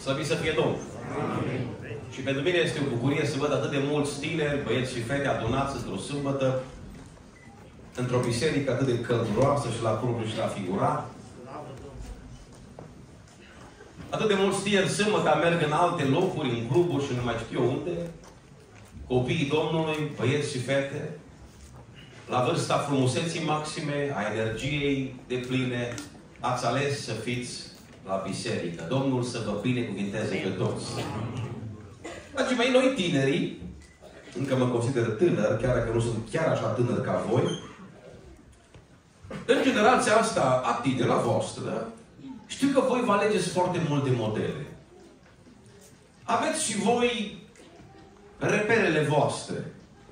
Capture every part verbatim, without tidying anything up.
Slăvit să fie Domnul! Amin. Și pentru mine este o bucurie să văd atât de mulți tineri, băieți și fete adunați într-o sâmbătă, într-o biserică atât de călduroasă și la propriu și la figurat. Atât de mulți tineri sâmbătă merg în alte locuri, în cluburi și nu mai știu eu unde. Copiii Domnului, băieți și fete, la vârsta frumuseții maxime, a energiei de pline, ați ales să fiți la biserică. Domnul să vă binecuvinteze pe toți. Dragii mei, noi tinerii, încă mă consider tânăr, chiar dacă nu sunt chiar așa tânăr ca voi, în generația asta a tinerilor, la voastră, știu că voi vă alegeți foarte multe modele. Aveți și voi reperele voastre.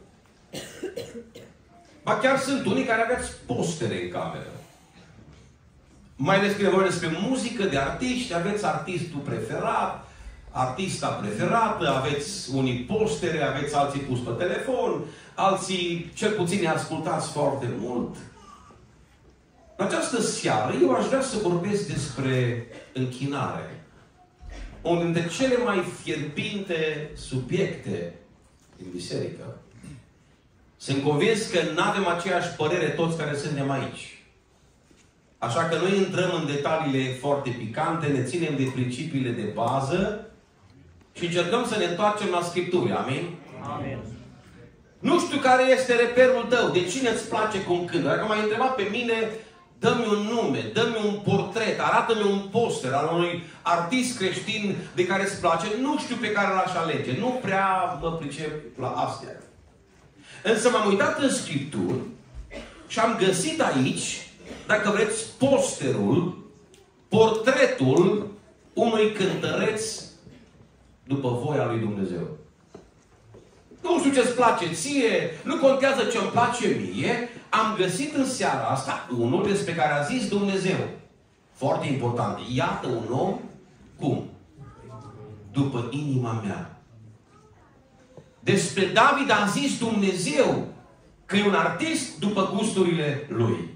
Ba chiar sunt unii care aveți postere în cameră. Mai ales când vorbim despre muzică, de artiști, aveți artistul preferat, artista preferată, aveți unii postere, aveți alții pus pe telefon, alții cel puțin ne ascultați foarte mult. În această seară eu aș vrea să vorbesc despre închinare. Unul dintre cele mai fierbinte subiecte din biserică. Sunt convins că nu avem aceeași părere toți care suntem aici. Așa că noi intrăm în detaliile foarte picante, ne ținem de principiile de bază și încercăm să ne întoarcem la Scripturi. Amin? Amin. Nu știu care este reperul tău, de cine îți place cum cântă. Dacă m-ai întrebat pe mine, dă-mi un nume, dă-mi un portret, arată-mi un poster al unui artist creștin de care îți place, nu știu pe care l-aș alege. Nu prea mă pricep la astea. Însă m-am uitat în Scripturi și am găsit aici, dacă vreți, posterul, portretul unui cântăreț după voia lui Dumnezeu. Nu știu ce-ți place ție, nu contează ce-mi place mie, am găsit în seara asta unul despre care a zis Dumnezeu. Foarte important. Iată un om, cum? După inima mea. Despre David a zis Dumnezeu că e un artist după gusturile lui.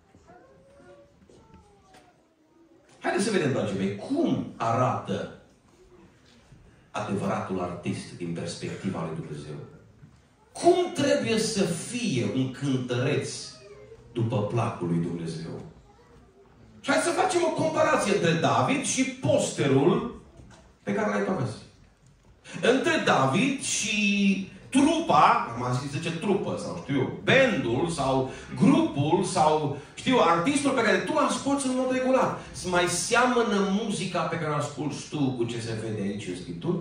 Haideți să vedem, dragii mei, cum arată adevăratul artist din perspectiva lui Dumnezeu. Cum trebuie să fie un cântăreț după placul lui Dumnezeu? Și hai să facem o comparație între David și posterul pe care l-ai pe. Între David și trupa, m-am zis zice trupă, sau știu eu, bandul, sau grupul, sau știu, artistul pe care tu asculți în mod regulat. Mai seamănă muzica pe care o asculți tu cu ce se vede aici în Scripturi?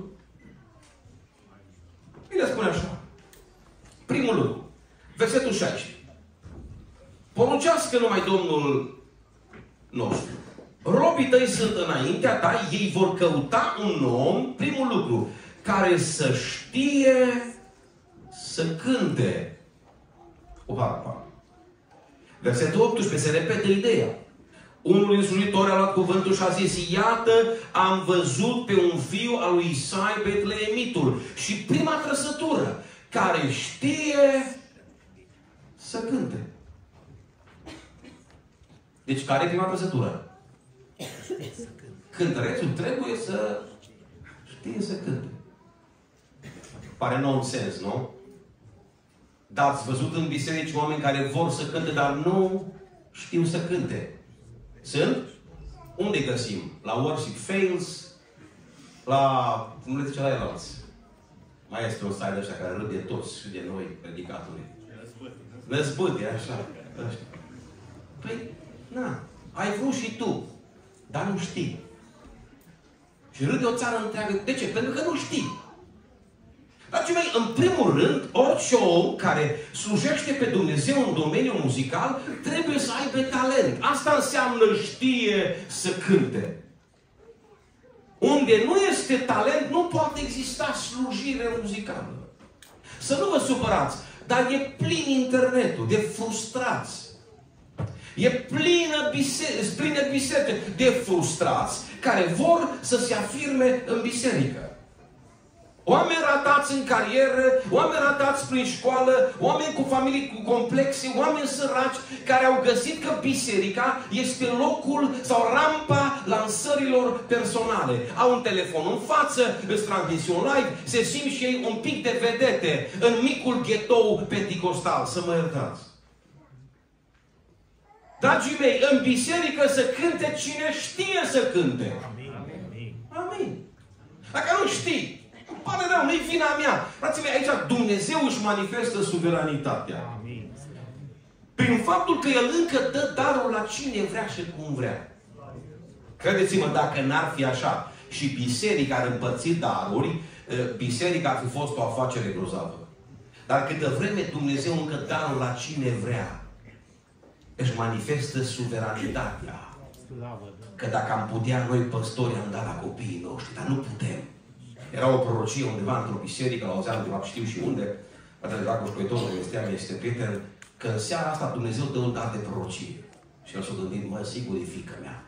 Bine spune așa. Primul lucru. Versetul șaisprezece. Poruncească numai Domnul nostru. Robii tăi sunt înaintea ta, ei vor căuta un om, primul lucru, care să știe să cânte o harpa. Versetul optsprezece se repetă ideea. Unul din slujitori a luat cuvântul și a zis: iată, am văzut pe un fiu al lui Isai Betleemitul. Și prima trăsătură, care știe să cânte. Deci care e prima trăsătură? Cântărețul trebuie să știe să cânte. Pare nonsens, nu? Dar ați văzut în biserici oameni care vor să cânte, dar nu știu să cânte. Sunt? Unde găsim? La Worship Fails? La... cum le zice la el alți? Mai este un stai de ăștia care râde toți și de noi, predicatorii. Năzbâte, așa. Păi, na, ai vrut și tu, dar nu știi. Și râde o țară întreagă. De ce? Pentru că nu știi. Dragii mei, în primul rând, orice om care slujește pe Dumnezeu în domeniul muzical trebuie să aibă talent. Asta înseamnă știe să cânte. Unde nu este talent, nu poate exista slujire muzicală. Să nu vă supărați, dar e plin internetul de frustrați. E plină biserică, plină biserică de frustrați care vor să se afirme în biserică. Oameni ratați în carieră, oameni ratați prin școală, oameni cu familii cu complexe, oameni săraci care au găsit că biserica este locul sau rampa lansărilor personale. Au un telefon în față, îți transmisiuni live, se simt și ei un pic de vedete în micul ghetou penticostal. Să mă iertați. Dragii mei, în biserică să cânte cine știe să cânte. Amin. Amin. Dacă nu știi, îmi pare rău, nu-i vina mea. Frații mei, aici Dumnezeu își manifestă suveranitatea. Amin. Prin faptul că El încă dă darul la cine vrea și cum vrea. Credeți-mă, dacă n-ar fi așa și biserica ar împărți daruri, biserica ar fi fost o afacere grozavă. Dar câtă vreme Dumnezeu încă darul la cine vrea, își manifestă suveranitatea. Că dacă am putea, noi păstori am dat la copiii noștri, dar nu putem. Era o prorocie undeva într-o biserică, la auzeam undeva, știu și unde, Fratele Dragoș Coitorul este, este prieten, că în seara asta Dumnezeu dă un dar de prorocie. Și el s-a gândit, mă, sigur e fiica mea.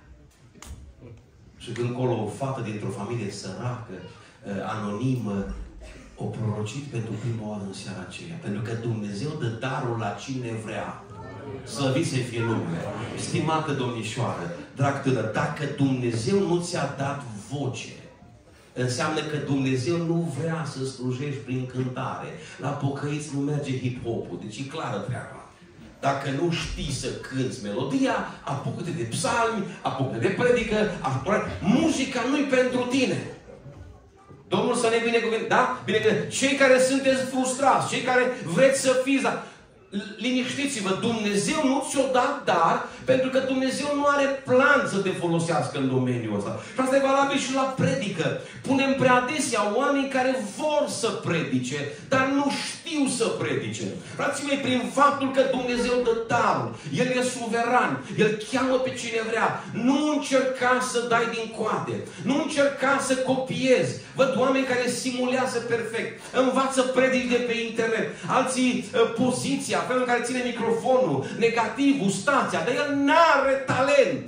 Și când acolo o fată dintr-o familie săracă, anonimă, o prorocit pentru prima oară în seara aceea. Pentru că Dumnezeu dă darul la cine vrea. Slăvit să fie numele. Stimată domnișoară, drag tânăr, dacă Dumnezeu nu ți-a dat voce, înseamnă că Dumnezeu nu vrea să slujești prin cântare. La pocăiți nu merge hip-hopul, deci e clară treaba. Dacă nu știi să cânți melodia, apucă-te de psalmi, apucă-te de predică, apucă muzica nu-i pentru tine. Domnul să ne binecuvânteze. Da? Bine că cei care sunteți frustrați, cei care vreți să fiți, da, liniștiți-vă, Dumnezeu nu ți-o dat dar, pentru că Dumnezeu nu are plan să te folosească în domeniul ăsta. Și asta e valabil și la predică. Punem prea adesea oameni care vor să predice, dar nu știu să predice. Frații mei, prin faptul că Dumnezeu dă darul, El e suveran, El cheamă pe cine vrea. Nu încerca să dai din coate, nu încerca să copiezi. Văd oameni care simulează perfect, învață predici de pe internet, alții poziția, felul în care ține microfonul, negativul, stația, dar el n-are talent.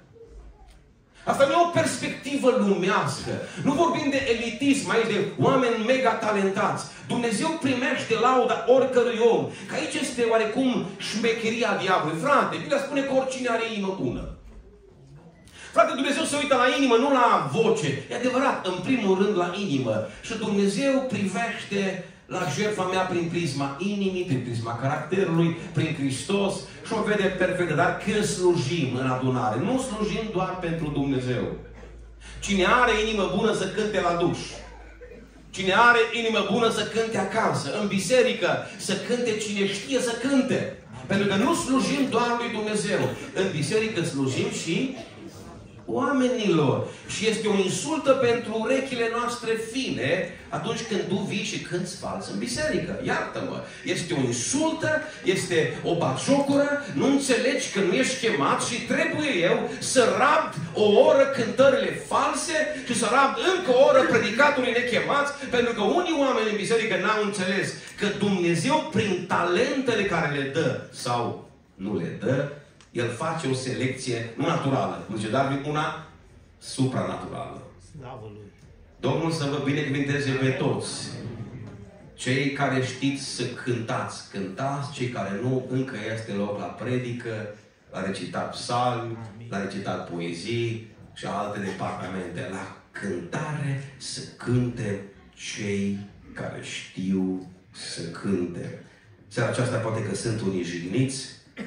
Asta nu e o perspectivă lumească. Nu vorbim de elitism aici, de oameni mega talentați. Dumnezeu primește lauda oricărui om. Că aici este oarecum șmecheria diavolului. Frate, Biblia spune că oricine are inimă bună. Frate, Dumnezeu se uită la inimă, nu la voce. E adevărat, în primul rând la inimă. Și Dumnezeu privește la jertfa mea prin prisma inimii, prin prisma caracterului, prin Hristos și o vede perfectă. Dar când slujim în adunare, nu slujim doar pentru Dumnezeu. Cine are inimă bună să cânte la duș. Cine are inimă bună să cânte acasă, în biserică, să cânte cine știe să cânte. Pentru că nu slujim doar lui Dumnezeu. În biserică slujim și oamenilor. Și este o insultă pentru urechile noastre fine atunci când tu vii și cânți fals în biserică. Iartă-mă! Este o insultă, este o batjocură, nu înțelegi că nu ești chemat și trebuie eu să rabd o oră cântările false și să rabd încă o oră predicatorii nechemați, pentru că unii oameni în biserică n-au înțeles că Dumnezeu, prin talentele care le dă sau nu le dă, El face o selecție nu naturală, cum zice Darwin, una supranaturală. Domnul să vă binecuvinteze pe toți. Cei care știți să cântați, cântați. Cei care nu, încă este loc la predică, la recitat psalmi, la recitat poezii și alte departamente. La cântare să cânte cei care știu să cânte. Seara aceasta poate că sunt unii jigniți,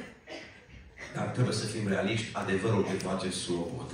dar trebuie să fim realiști, adevărul te face slobod.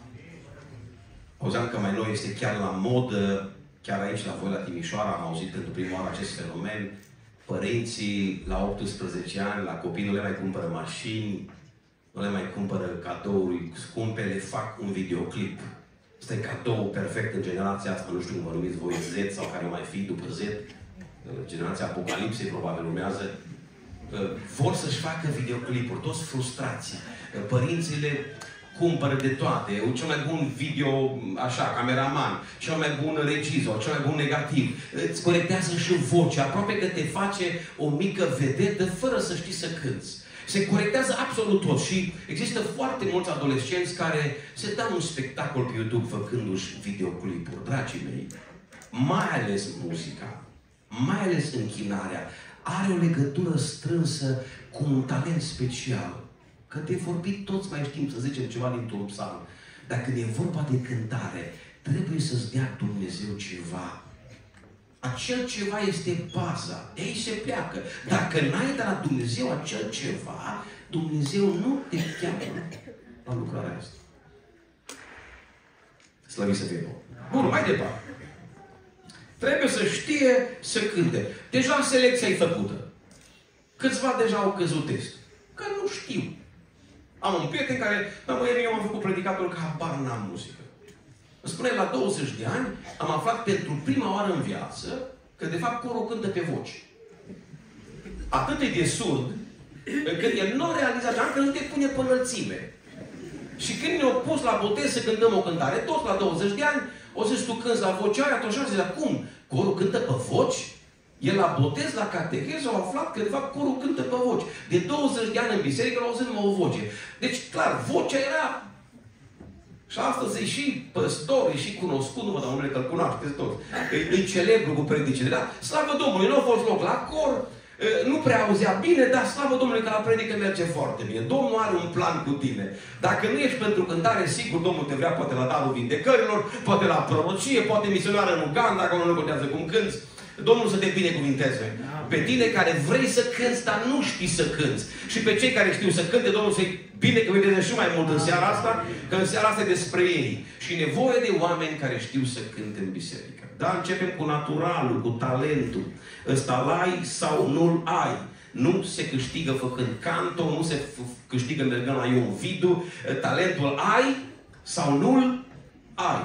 Auzeam că mai nou este chiar la modă, chiar aici la voi la Timișoara, am auzit pentru prima oară acest fenomen. Părinții la optsprezece ani, la copii nu le mai cumpără mașini, nu le mai cumpără cadouri scumpe, le fac un videoclip. Este cadou perfect în generația asta, nu știu cum vă numiți voi, Z sau care mai fi după Z. Generația Apocalipsei probabil urmează. Vor să-și facă videoclipuri, toți frustrați. Părinții le cumpără de toate. Cel mai bun video, așa, cameraman, cel mai bun regizor, cel mai bun negativ. Îți corectează și vocea, aproape că te face o mică vedetă fără să știi să cânți. Se corectează absolut tot și există foarte mulți adolescenți care se dau un spectacol pe YouTube făcându-și videoclipuri. Dragii mei, mai ales muzica, mai ales închinarea, are o legătură strânsă cu un talent special. Că de vorbit toți mai știm să zicem ceva dintr-un psalm. Dar când e vorba de cântare, trebuie să-ți dea Dumnezeu ceva. Acel ceva este baza. De aici se pleacă. Dacă n-ai de la Dumnezeu acel ceva, Dumnezeu nu te cheamă la lucrarea asta. Slăvit să fie Domnul. Bun, mai departe. Trebuie să știe să cânte. Deja selecția e făcută. Câțiva deja au căzut test. Că nu știu. Am un prieten care, dar mă, eu am făcut predicatorul că habar n-am muzică. Îmi spune, la douăzeci de ani am aflat pentru prima oară în viață că de fapt corul cântă pe voci. Atât e de surd, încât el nu realiza că nu te pune pe înălțime. Și când ne-au pus la botez să cântăm o cântare, toți la douăzeci de ani, o să tu cânti la vocea aia, atunci zice, dar cum? Corul cântă pe voci? El la botez, la catechez, au aflat că de fapt corul cântă pe voci. De douăzeci de ani în biserică l-au auzit numai o voce. Deci, clar, vocea era... Și astăzi e și păstor, e și cunoscut, nu vă dau numele că-l cunoașteți toți. E, e celebru cu predicile, da? Slavă Domnului, nu a fost loc la cor, nu prea auzea bine, dar slavă Domnului că la predică merge foarte bine. Domnul are un plan cu tine. Dacă nu ești pentru cântare, sigur Domnul te vrea poate la darul vindecărilor, poate la prorocie, poate misionară în Uganda, acolo nu contează cum cânți. Domnul să te binecuvinteze. Pe tine care vrei să cânți, dar nu știi să cânți. Și pe cei care știu să cânte, Domnul să-i binecuvinteze și mai mult în seara asta, că în seara asta e despre ei. Și nevoie de oameni care știu să cânte în biserică. Dar începem cu naturalul, cu talentul. Ăsta l-ai sau nu-l ai. Nu se câștigă făcând canto, nu se câștigă mergând la Ion Vidu. Talentul ai sau nu-l ai.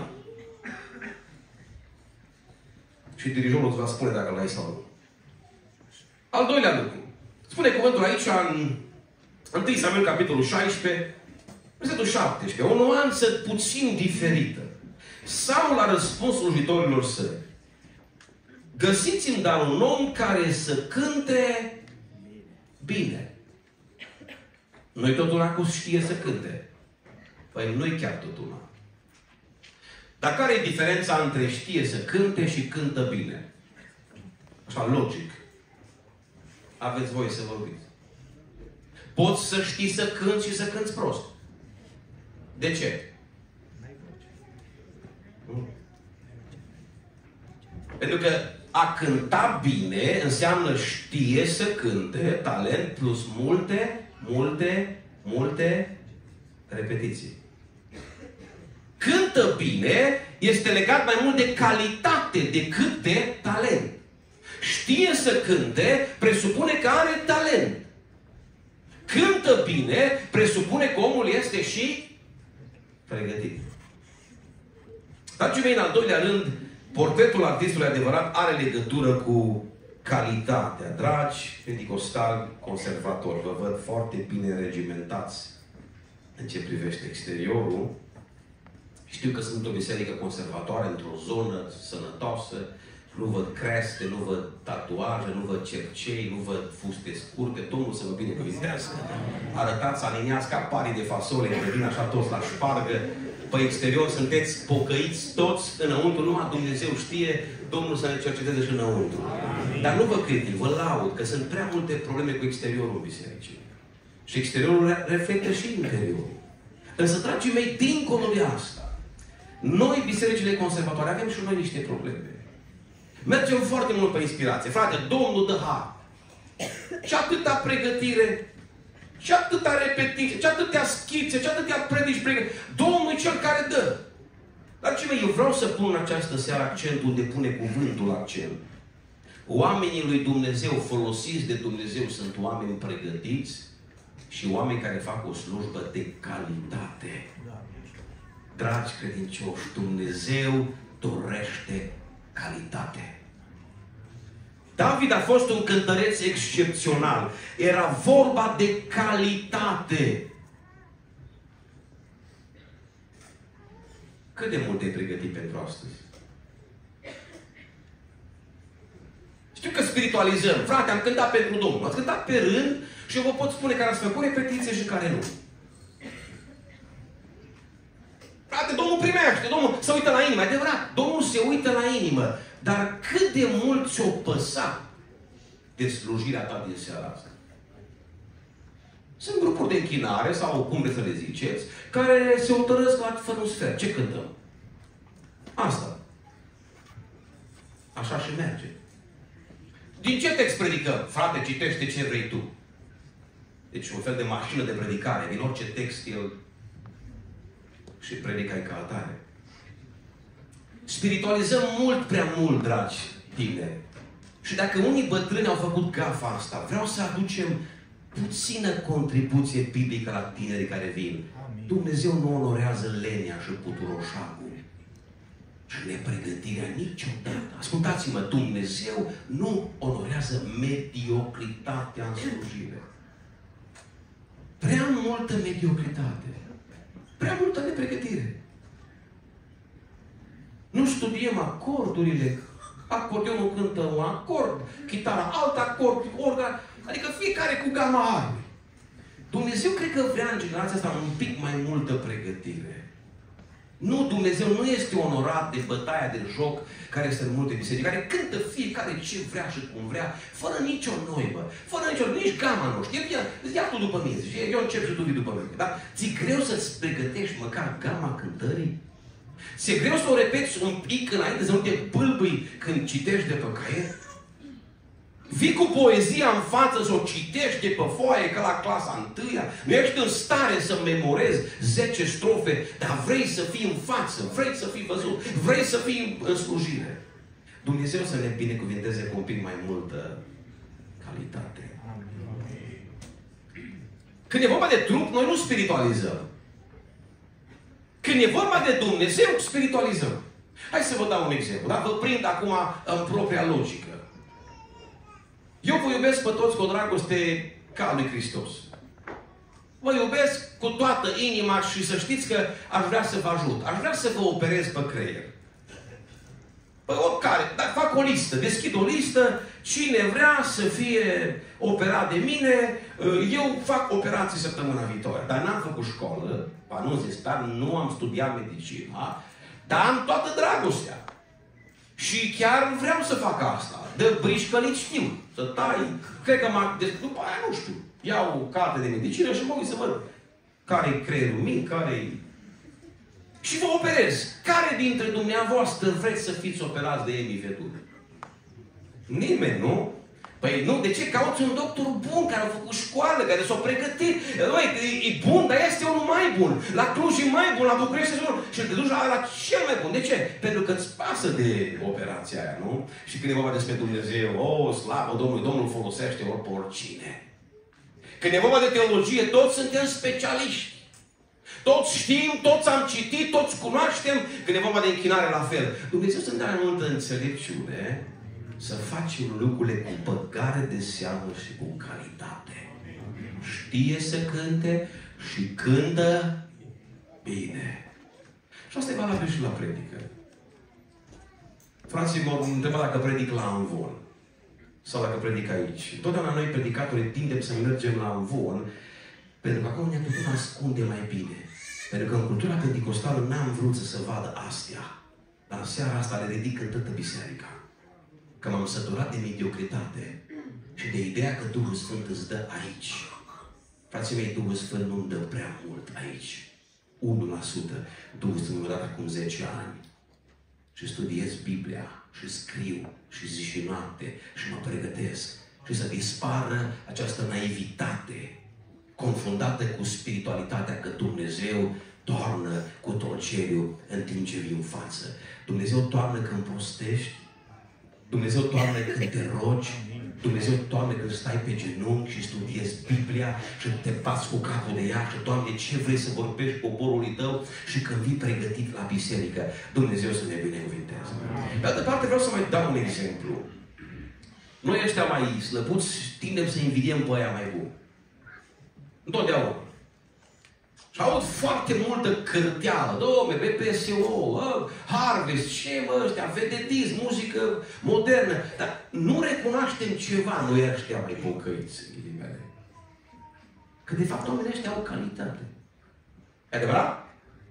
Și dirijorul îți va spune dacă l-ai sau nu. Al doilea lucru. Spune cuvântul aici în întâi Samuel, capitolul șaisprezece, versetul șaptesprezece, o nuanță puțin diferită. Saul a răspuns slujitorilor săi: găsiți-mi dar un om care să cânte bine. Nu-i tot una cu știe să cânte. Păi nu-i chiar tot una. Dar care e diferența între știe să cânte și cântă bine? Așa, logic. Aveți voie să vorbiți. Poți să știi să cânți și să cânți prost. De ce? Pentru că a cânta bine înseamnă știe să cânte, talent plus multe, multe, multe repetiții. Cântă bine este legat mai mult de calitate decât de talent. Știe să cânte presupune că are talent. Cântă bine presupune că omul este și pregătit. Dragii mei, în al doilea rând, portretul artistului adevărat are legătură cu calitatea. Dragi penticostali conservatori, vă văd foarte bine regimentați în ce privește exteriorul. Știu că sunt o biserică conservatoare într-o zonă sănătoasă. Nu văd creste, nu văd tatuaje, nu văd cercei, nu văd fuste scurte. Domnul să vă binecuvintească. Arătați, aliniați ca parii de fasole, că vin așa toți la șpargă. Pe exterior sunteți pocăiți toți, înăuntru numai Dumnezeu știe, Domnul să ne cerceteze și înăuntru. Dar nu vă critic, vă laud, că sunt prea multe probleme cu exteriorul bisericii. Și exteriorul reflectă și interiorul. Însă, dragii mei, dincolo de asta, noi, bisericile conservatoare, avem și noi niște probleme. Mergem foarte mult pe inspirație. Frate, Domnul dă har. Și atâta pregătire, și atâta repetiție, și atâtea schițe, și atâtea predici pregătire. Domnul e Cel care dă. Dar ce eu vreau să pun în această seară accentul unde pune cuvântul accent. Oamenii lui Dumnezeu, folosiți de Dumnezeu, sunt oameni pregătiți și oameni care fac o slujbă de calitate. Dragi credincioși, Dumnezeu dorește calitate. David a fost un cântăreț excepțional. Era vorba de calitate. Cât de mult te-ai pregătit pentru astăzi? Știu că spiritualizăm. Frate, am cântat pentru Domnul. Ați cântat pe rând și eu vă pot spune care ați făcut repetiție și care nu. Frate, Domnul primește, Domnul se uită la inimă, adevărat. Domnul se uită la inimă. Dar cât de mult ți-o păsa de slujirea ta din seara asta? Sunt grupuri de închinare, sau cum vreți să le ziceți, care se hotărăsc la fără un sfert. Ce cântăm? Asta. Așa și merge. Din ce text predicăm? Frate, citește ce vrei tu. Deci un fel de mașină de predicare. Din orice text el și predicai ca atare. Spiritualizăm mult prea mult, dragi tineri. Și dacă unii bătrâni au făcut gafa asta, vreau să aducem puțină contribuție biblică la tinerii care vin. Amin. Dumnezeu nu onorează lenia și puturoșagul și nepregătirea niciodată. Ascultați-mă, Dumnezeu nu onorează mediocritatea în slujire. Prea multă mediocritate. Prea multă nepregătire. Nu studiem acordurile. Acordeonul cântă un acord, chitara alt acord, organ, adică fiecare cu gama armei. Dumnezeu cred că vrea în generația asta un pic mai multă pregătire. Nu, Dumnezeu nu este onorat de bătaia de joc care este în multe biserici, care cântă fiecare ce vrea și cum vrea, fără nicio noibă, fără nicio, nici gama nu știu. Ia tu după mine, zici, eu încep și tu vii după mine. Dar ți-e greu să-ți pregătești măcar gama cântării? Ți-e greu să o repeți un pic înainte, să nu te bâlbâi când citești de pe caiet? Vii cu poezia în față să o citești de pe foaie ca la clasa întâia? Nu ești în stare să memorezi zece strofe, dar vrei să fii în față, vrei să fii văzut, vrei să fii în slujire. Dumnezeu să ne binecuvinteze cu un pic mai multă calitate. Când e vorba de trup, noi nu spiritualizăm. Când e vorba de Dumnezeu, spiritualizăm. Hai să vă dau un exemplu, dar vă prind acum în propria logică. Eu vă iubesc pe toți cu o dragoste ca a lui Hristos. Vă iubesc cu toată inima și să știți că aș vrea să vă ajut. Aș vrea să vă operez pe creier. Păi oricare, dar fac o listă, deschid o listă, cine vrea să fie operat de mine, eu fac operații săptămâna viitoare. Dar n-am făcut școală, anunț de stat, nu am studiat medicina, dar am toată dragostea. Și chiar vreau să fac asta. De brișcălit știu, să tai, cred că m-am... După aia nu știu. Iau o carte de medicină și mă uit să văd care-i creierul mic, care-i... Și vă operez. Care dintre dumneavoastră vreți să fiți operați de emifeturi? Nimeni, nu? Păi nu, de ce cauți un doctor bun, care a făcut școală, care s-a pregătit? Băi, e, e bun, dar este unul mai bun. La Cluj e mai bun, la București e unul. Și te duci la, la cel mai bun. De ce? Pentru că îți pasă de operația aia, nu? Și când e vorba despre Dumnezeu, oh, slavă Domnului, Domnul folosește ori pe oricine. Când e vorba de teologie, toți suntem specialiști. Toți știm, toți am citit, toți cunoaștem. Când e vorba de închinare, la fel. Dumnezeu să-mi dea mai multă înțelepciune să facem lucrurile cu băgare de seamă și cu calitate. Știe să cânte și cântă bine. Și asta e valabil și la predică. Frații m-au întrebat dacă predic la Amvon sau dacă predic aici. Totdeauna noi, predicatorii, tindem să mergem la Amvon pentru că acolo ne putem ascunde mai bine. Pentru că în cultura pentecostală n-am vrut să se vadă astea. Dar în seara asta le ridic în toată biserica. Că m-am săturat de mediocritate și de ideea că Duhul Sfânt îți dă aici. Frații mei, Duhul Sfânt nu-mi dă prea mult aici. unu la sută. Duhul Sfânt mi-a dat acum zece ani. Și studiez Biblia, și scriu, și zi și noapte, și mă pregătesc. Și să dispară această naivitate confundată cu spiritualitatea că Dumnezeu toarnă cu tolceriu în timp ce vii în față. Dumnezeu toarnă când postești, Dumnezeu toarnă când te rogi, Dumnezeu toarnă când stai pe genunchi și studiezi Biblia și te bați cu capul de ea și, Doamne, ce vrei să vorbești poporului tău și când vii pregătit la biserică. Dumnezeu să ne binecuvinteze. De altă parte vreau să mai dau un exemplu. Noi ăștia mai slăbuți tindem să invidiem pe aia mai buni. Întotdeauna. Și aud foarte multă cârteală. Dom'le, B P S O, Harvest, ce mă ăștia, vedetism, muzică modernă. Dar nu recunoaștem ceva noi ăștia mai pocăiți. Că de fapt oamenii ăștia au calitate. E adevărat?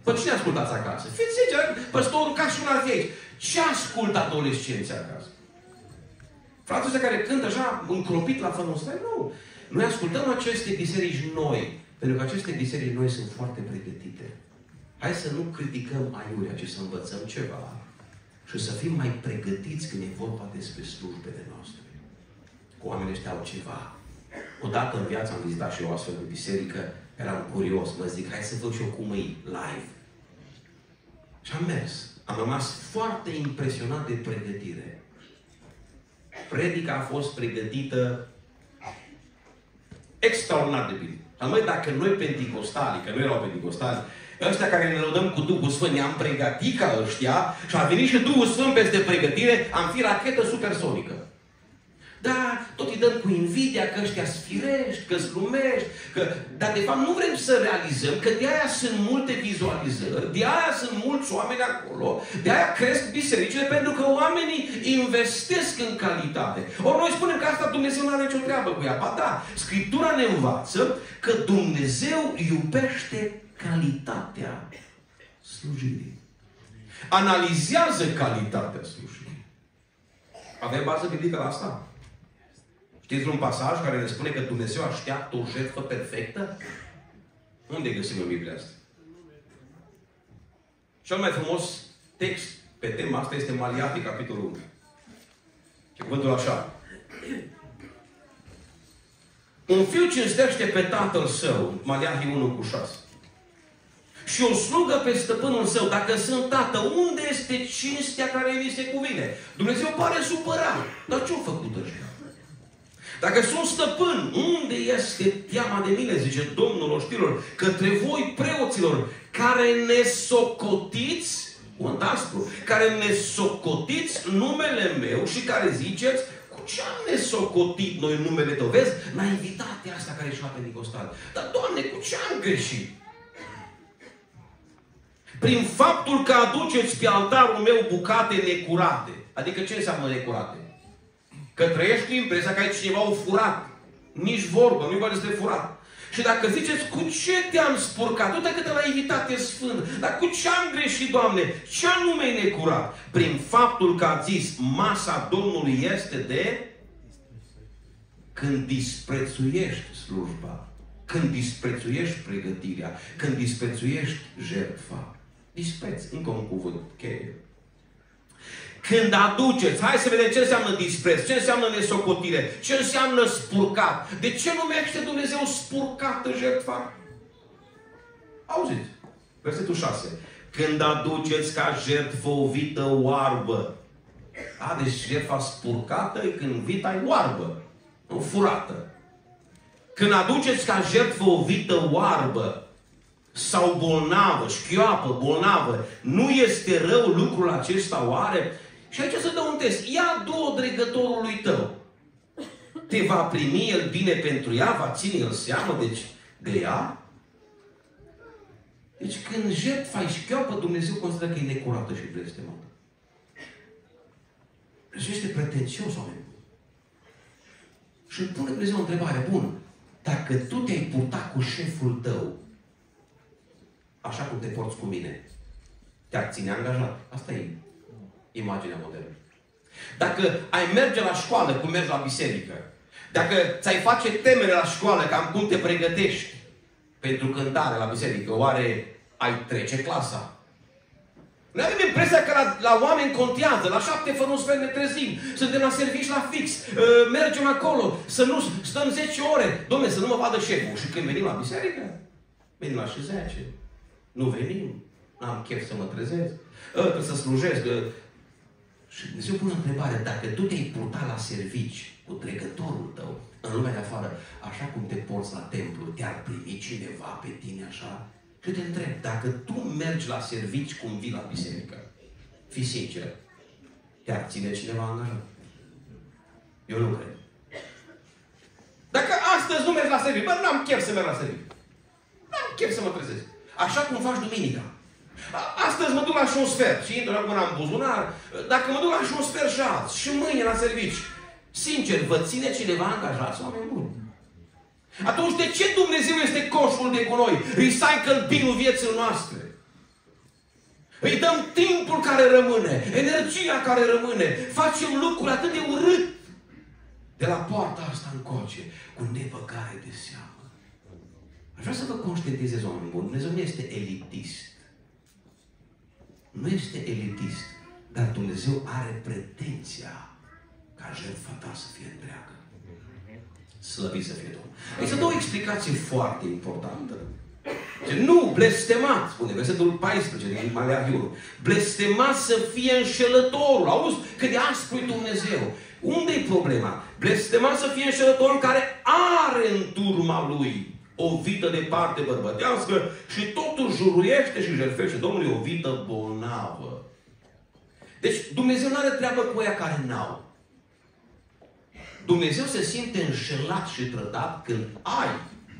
Pe cine ascultați acasă? Fiți sinceri, păstorul ca și un ar fi aici. Ce ascultă adolescenții acasă? Frații ăștia care cântă așa încropit la felul ăsta? Nu. Noi ascultăm aceste biserici noi. Pentru că aceste biserici noi sunt foarte pregătite. Hai să nu criticăm aiurea, ci să învățăm ceva. Și să fim mai pregătiți când e vorba despre slujbele noastre. Cu oamenii ăștia au ceva. Odată în viață am vizitat și eu o astfel de biserică. Eram curios, mă zic, hai să văd și eu cum e live. Și am mers. Am rămas foarte impresionat de pregătire. Predica a fost pregătită extraordinar de bine. Am zis, dacă noi penticostali, că nu erau penticostali, ăștia care ne lăudăm cu Duhul Sfânt, ne-am pregătit ca ăștia și a venit și Duhul Sfânt peste pregătire, am fi rachetă supersonică. Da, tot îi dăm cu invidia că ăștia sfirești, că slumești, că... dar de fapt nu vrem să realizăm că de aia sunt multe vizualizări, de aia sunt mulți oameni acolo, de aia cresc bisericile, pentru că oamenii investesc în calitate. Ori noi spunem că asta Dumnezeu nu are nicio treabă cu ea. Ba da, Scriptura ne învață că Dumnezeu iubește calitatea slujirii. Analizează calitatea slujirii. Avem bază biblică la asta? Știți un pasaj care ne spune că Dumnezeu așteaptă o jertfă perfectă? Unde găsim în Biblia asta? Cel mai frumos text pe tema asta este Maliahi, capitolul unu. Și cuvântul așa. Un fiu cinstește pe tatăl său, Maliahi unu cu șase. Și o slugă pe stăpânul său. Dacă sunt tată, unde este cinstea care îi se cuvine? Dumnezeu pare supărat. Dar ce-au făcut ăștia? Dacă sunt stăpân, unde este teama de mine, zice Domnul oștirilor, către voi preoților, care ne socotiți, un aspru, care ne socotiți numele meu și care ziceți, cu ce am ne socotit noi numele tău? Vezi, naivitatea asta care e și la Pentecostal. Dar, Doamne, cu ce am greșit? Prin faptul că aduceți pe altarul meu bucate necurate. Adică ce înseamnă necurate? Că trăiești cu impresia că ai cineva o furat. Nici vorbă, nu-i vorba despre furat. Și dacă ziceți, cu ce te-am spurcat? Uite câtă naivitate sfântă. Dar cu ce am greșit, Doamne? Ce anume e necurat? Prin faptul că ați zis, masa Domnului este de... Când disprețuiești slujba, când disprețuiești pregătirea, când disprețuiești jertfa. Dispreț, încă un cuvânt cheie. Când aduceți, hai să vedem ce înseamnă dispreț, ce înseamnă nesocotire, ce înseamnă spurcat. De ce numește Dumnezeu spurcată jertfa? Auziți, versetul șase. Când aduceți ca jertfă o vită oarbă. A, deci jertfa spurcată e când vita e oarbă, nu furată. Când aduceți ca jertfă o vită oarbă sau bolnavă, șchioapă, bolnavă, nu este rău lucrul acesta oare? Și aici să dă un test. Ia două dregătorului tău. Te va primi el bine pentru ea? Va ține el seamă deci, de ea? Deci când jertfa e șchioapă, Dumnezeu consideră că e necurată și blestemată. Deci este pretențios, oameni. Și îmi pune Dumnezeu o întrebare. Bun, dacă tu te-ai purtat cu șeful tău așa cum te porți cu mine, te-ar ține angajat. Asta e imaginea modernă. Dacă ai merge la școală cum mergi la biserică, dacă ți-ai face temere la școală cam cum te pregătești pentru cântare la biserică, oare ai trece clasa? Noi avem impresia că la, la oameni contează, la șapte fără un sfert ne trezim, suntem la servici la fix, uh, mergem acolo, să nu stăm zece ore. Dom'le, să nu mă vadă șeful. Și când venim la biserică, venim la și zece. Nu venim, n-am chef să mă trezesc, uh, trebuie să slujesc. Uh. Și Dumnezeu pune întrebare, dacă tu te-ai purtat la servici cu trecătorul tău, în lumea de afară, așa cum te porți la templu, te-ar primi cineva pe tine așa? Și te întreb, dacă tu mergi la servici cum vii la biserică, fii sincer, te-ar ține cineva angajat? Eu nu cred. Dacă astăzi nu mergi la servici, bă, n-am chef să merg la servici. N-am chef să mă trezesc. Așa cum faci duminica. Astăzi mă duc la și un sfert și intru acum în buzunar. Dacă mă duc la și un sfert și azi, și mâine la servici, sincer, vă ține cineva angajați, oameni buni? Atunci de ce Dumnezeu este coșul de gunoi? Recycle bin-ul vieții noastre. Îi dăm timpul care rămâne, energia care rămâne. Facem lucruri atât de urât. De la poarta asta încoace, cu nebăgare de seamă. Aș vrea să vă conștientizez, oameni buni, Dumnezeu nu este elitist. Nu este elitist, dar Dumnezeu are pretenția ca jertfa ta să fie întreagă. Slăvit să fie Domnul. Există două explicații foarte importante. Nu, blestemat, spune versetul paisprezece din Maleahiul. Blestemat să fie înșelătorul. Auzi cât de aspru e Dumnezeu. Unde-i problema? Blestemat să fie înșelătorul care are în turma lui o vită de parte bărbătească și totul juruiește și jertfește Domnului o vită bolnavă. Deci Dumnezeu nu are treabă cu ea care n-au. Dumnezeu se simte înșelat și trădat când ai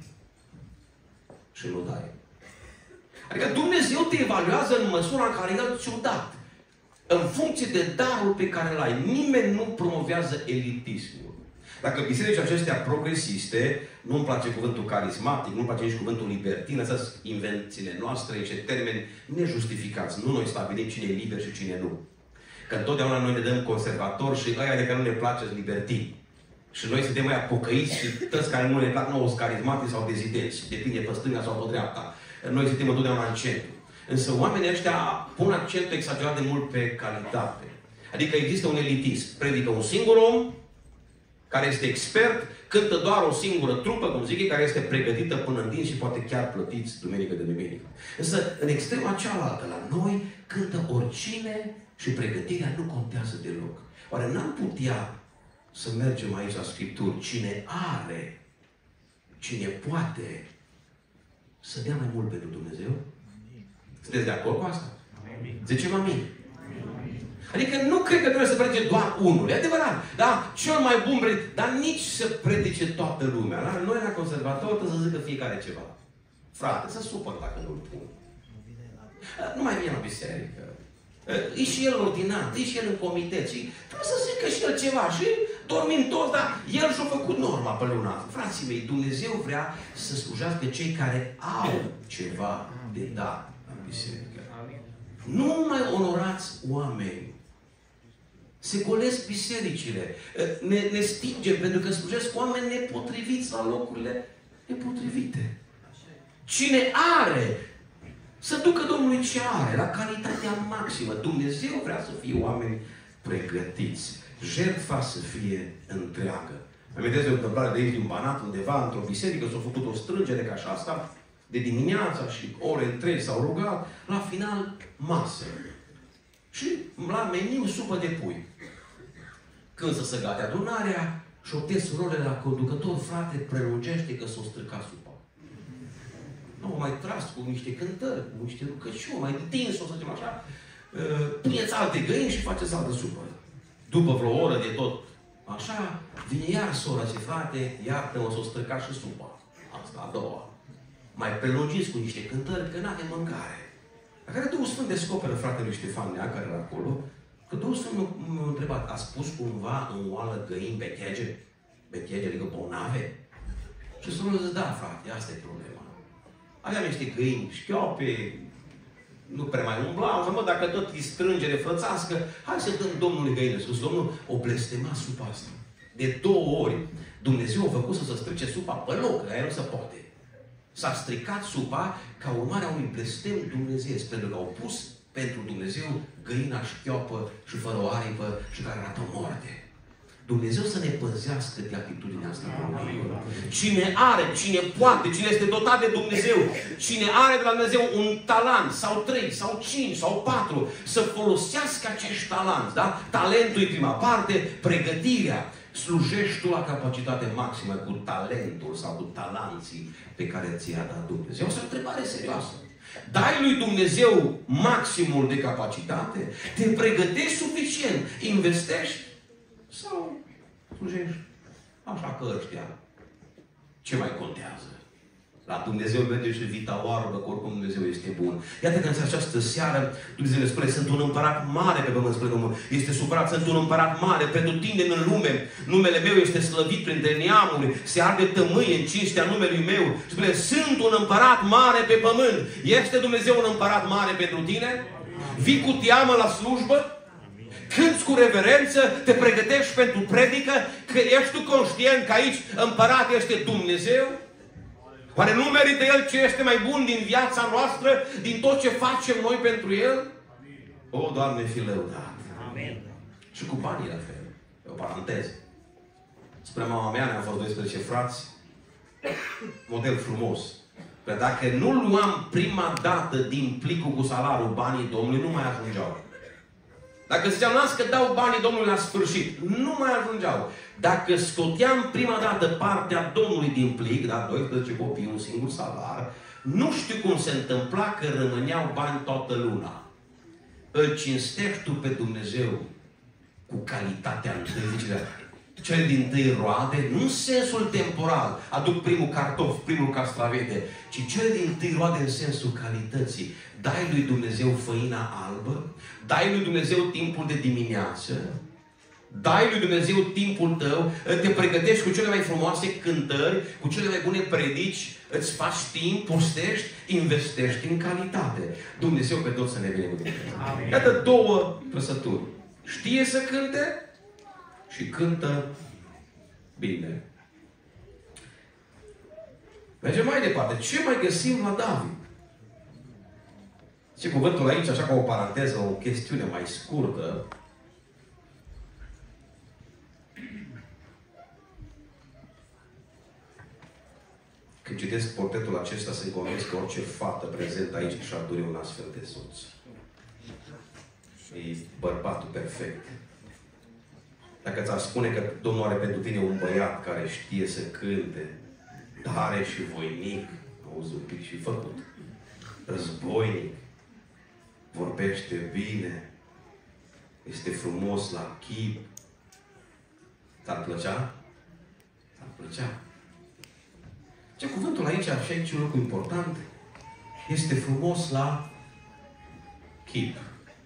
și nu dai. Adică Dumnezeu te evaluează în măsura în care El ți-o dat. În funcție de darul pe care îl ai. Nimeni nu promovează elitismul. Dacă bisericile acestea progresiste, nu-mi place cuvântul carismatic, nu-mi place nici cuvântul libertin, astea sunt invențiile noastre, niște termeni nejustificați. Nu noi stabilim cine e liber și cine nu. Că întotdeauna noi ne dăm conservatori și ăia de care nu ne place sunt libertini. Și noi suntem mai apocăiți și toți care nu ne plac nouă sunt carismatici sau dezidenți. Depinde pe stânga sau pe dreapta. Noi suntem întotdeauna în centru. Însă oamenii ăștia pun accentul exagerat de mult pe calitate. Adică există un elitism. Predică un singur om, care este expert, cântă doar o singură trupă, cum zic ei, care este pregătită până în din și poate chiar plătiți duminică de duminică. Însă, în extrema cealaltă, la noi, cântă oricine și pregătirea nu contează deloc. Oare n-am putea să mergem aici la Scripturi? Cine are, cine poate să dea mai mult pentru Dumnezeu? Sunteți de acord cu asta? Zicem amin. Adică nu cred că trebuie să predice doar unul. E adevărat. Da? Cel mai bun predice. Dar nici să predice toată lumea. Da? Noi la conservator trebuie să zică fiecare ceva. Frate, să supăr dacă nu-l pun. Nu mai vine la biserică. E și el ordinat, e și el în comitet. Și trebuie să zică și el ceva. Și dormim toți, dar el și-a făcut norma pe luna asta. Frații mei, Dumnezeu vrea să slujească cei care au ceva de dat în biserică. Nu mai onorați oameni. Se golesc bisericile. Ne, ne stingem pentru că slujesc oameni nepotriviți la locurile nepotrivite. Cine are, să ducă Domnului ce are, la calitatea maximă. Dumnezeu vrea să fie oameni pregătiți. Jertfa să fie întreagă. Îmi vedeți de o întâmplare de aici din Banat, undeva, într-o biserică, s-a făcut o strângere ca și asta, de dimineața și ore întregi s-au rugat, la final, masă. Și la meniu supă de pui. Când să se gate adunarea, șoptesc surorile la conducător, frate, prelungește că s-o stricat supa. Nu, mai tras cu niște cântări, cu niște rugăciuni, mai întins-o, să zicem așa, puneți alte găini și faceți altă supă. După vreo oră de tot așa, vine iar sora, ce frate, iartă-mă, s-o stricat și supa. Asta a doua. Mai prelungiți cu niște cântări, că n-avem mâncare. La care Duhul Sfânt descoperă fratele Ștefan Nea, care era acolo, că Duhul Sfânt m-a întrebat, a spus cumva în oală găini bechege? Bechege, adică bolnave? Și sorul zice, da, frate, asta e problema. Aveam niște găini șchiope, nu prea mai umblau, mă, dacă tot îi strângere frățească, hai să dăm Domnului găină. Spus, Domnul, o blestema supa asta. De două ori, Dumnezeu a făcut să se strice supa pe loc, că aia nu se poate. S-a stricat supa ca urmare a unui blestem dumnezeiesc, pentru că au pus pentru Dumnezeu găina șchiopă și fără o aripă și care arată moarte. Dumnezeu să ne păzească de atitudinea asta. Cine are, cine poate, cine este dotat de Dumnezeu, cine are de la Dumnezeu un talent, sau trei, sau cinci, sau patru, să folosească acești talenți, da? Talentul e prima parte, pregătirea. Slujești tu la capacitate maximă cu talentul sau cu talanții pe care ți-a dat Dumnezeu. Asta e o întrebare serioasă. Dai lui Dumnezeu maximul de capacitate? Te pregătești suficient? Investești? Sau slujești așa că ăștia? Ce mai contează? La Dumnezeu merge și vita oarbă, că oricum Dumnezeu este bun. Iată că în această seară Dumnezeu ne spune, sunt un împărat mare pe pământ, spune Domnul. Este supărat, sunt un împărat mare, pretutindeni în lume. Numele meu este slăvit printre neamuri. Se arde tămâie în cinstea numelui meu. Spune, sunt un împărat mare pe pământ. Este Dumnezeu un împărat mare pentru tine? Vii cu teamă la slujbă? Cânți cu reverență? Te pregătești pentru predică? Că ești tu conștient că aici împărat este Dumnezeu? Oare nu merită El ce este mai bun din viața noastră, din tot ce facem noi pentru El? O, Doamne, fi lăudat! Amin. Și cu banii la fel. E o paranteză. Spre mama mea ne-am fost doisprezece frați. Model frumos. Că dacă nu luam prima dată din plicul cu salariul banii Domnului, nu mai ajungeau. Dacă ziceam, las că dau banii Domnului la sfârșit, nu mai ajungeau. Dacă scoteam prima dată partea Domnului din plic, da, doisprezece copii, un singur salar, nu știu cum se întâmpla că rămâneau bani toată luna. Îl cinstești tu pe Dumnezeu cu calitatea întâi, zice, cele din tâi roade, nu în sensul temporal, aduc primul cartof, primul castravete, ci cele din tâi roade în sensul calității. Dai lui Dumnezeu făina albă, dai lui Dumnezeu timpul de dimineață, dai lui Dumnezeu timpul tău, te pregătești cu cele mai frumoase cântări, cu cele mai bune predici, îți faci timp, postești, investești în calitate. Dumnezeu pe toți să ne binecuvânteze. Iată două trăsături. Știe să cânte și cântă bine. Mergem mai departe. Ce mai găsim la David? Ce cuvântul aici, așa ca o paranteză, o chestiune mai scurtă. Când citesc portretul acesta, sunt convins că orice fată prezentă aici și-ar dori un astfel de soț. E bărbatul perfect. Dacă ți-ar spune că Domnul are pentru tine un băiat care știe să cânte, tare și voinic, auzi un pic și făcut, războinic, vorbește bine, este frumos la chip, ți-ar plăcea? Ți-ar plăcea. Ce cuvântul aici, și aici un lucru important, este frumos la chip.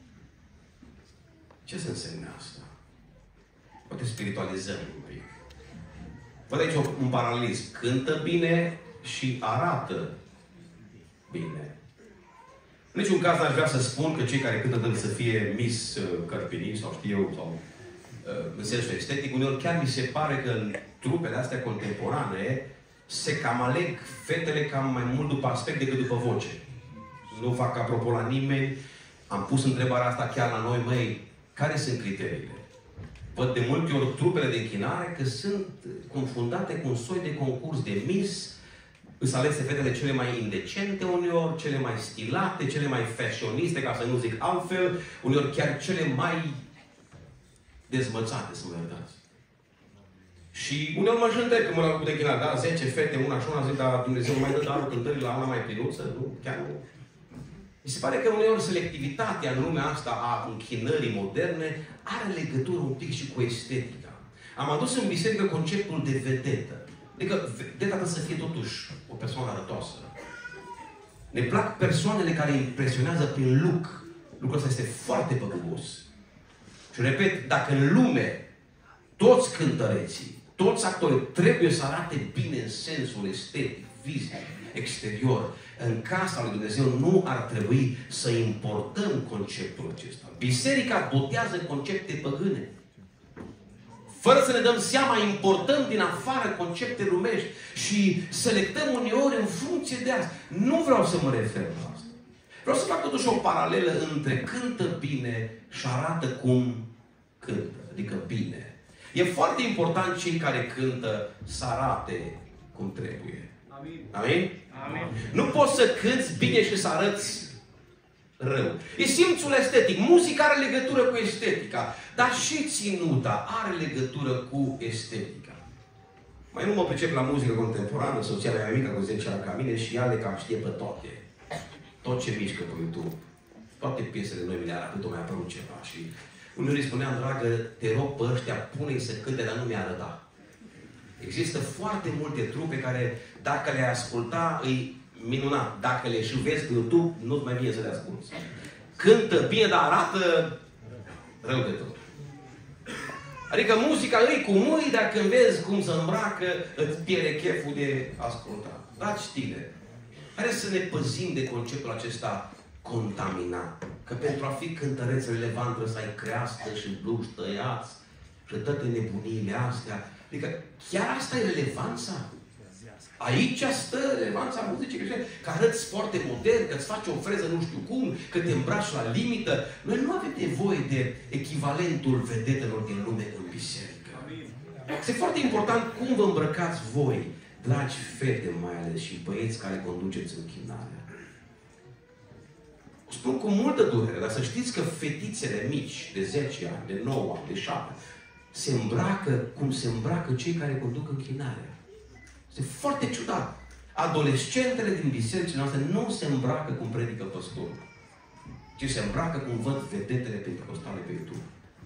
Ce se înseamnă asta? Poate spiritualizăm un pic. Văd aici un paralelism. Cântă bine și arată bine. În niciun caz n-aș vrea să spun că cei care cântă trebuie să fie Miss Cărpini sau știu eu, sau în sensul estetic. Uneori chiar mi se pare că în trupele astea contemporane se cam aleg fetele cam mai mult după aspect decât după voce. Nu fac apropo la nimeni. Am pus întrebarea asta chiar la noi, măi, care sunt criteriile? Văd de multe ori trupele de închinare că sunt confundate cu un soi de concurs de Miss. Îți alese fetele cele mai indecente uneori, cele mai stilate, cele mai fashioniste, ca să nu zic altfel, uneori chiar cele mai dezmățate, să mă iertați. Și uneori mă jândec că mă la de închinare, da, zece fete, una și una, zic, dar Dumnezeu nu mai dă darul cântării la Ana mai plinuță, nu, chiar nu. Mi se pare că uneori selectivitatea în lumea asta a închinării moderne are legătură un pic și cu estetica. Am adus în biserică conceptul de vedetă. Adică vedeta trebuie să fie totuși o persoană arătoasă. Ne plac persoanele care impresionează prin look. Lucrul ăsta este foarte păgubos. Și repet, dacă în lume toți cântăreții, toți actorii trebuie să arate bine în sensul estetic, fizic, exterior, în casa lui Dumnezeu nu ar trebui să importăm conceptul acesta. Biserica botează concepte păgâne. Fără să ne dăm seama, importăm din afară concepte lumești și selectăm uneori în funcție de asta. Nu vreau să mă refer la asta. Vreau să fac totuși o paralelă între cântă bine și arată cum cântă. Adică bine. E foarte important cei care cântă să arate cum trebuie. Amin? Amin? Amin. Nu poți să cânți bine și să arăți rău. E simțul estetic. Muzica are legătură cu estetica. Dar și ținuta are legătură cu estetica. Mai nu mă pricep la muzică contemporană, soția mea mică cu zece ani ca mine și ea le cam știe pe toate. Tot ce mișcă pe YouTube. Toate piesele noi mi le arată, tot mi-a apărut ceva. Și uneori îi spuneam, dragă, te rog pe ăștia, pune-i să cânte, dar nu mi-a arătat. Există foarte multe trupe care, dacă le asculta, îi minunat. Dacă le și vezi pe YouTube, nu-ți mai bine să le asculți. Cântă bine, dar arată rău de tot. Adică muzica îi cu mâini, dar când vezi cum se îmbracă, îți pierde cheful de ascultat. Dragi tineri, hai să ne păzim de conceptul acesta contaminat. Că pentru a fi cântăreț relevant trebuie să ai creastă și bluși tăiați și toate nebuniile astea. Adică chiar asta e relevanța? Aici stă relevanța muzicii creștine, că arăți foarte modern, că îți faci o freză nu știu cum, că te îmbraci la limită. Noi nu avem nevoie de echivalentul vedetelor din lume în biserică. Este foarte important cum vă îmbrăcați voi, dragi fete mai ales și băieți care conduceți închinarea. O spun cu multă durere, dar să știți că fetițele mici, de zece ani, de nouă ani, de șapte, se îmbracă cum se îmbracă cei care conduc închinarea. Este foarte ciudat. Adolescentele din bisericile noastre nu se îmbracă cum predică păstorul, ci se îmbracă cum văd vedetele pentecostale pe YouTube.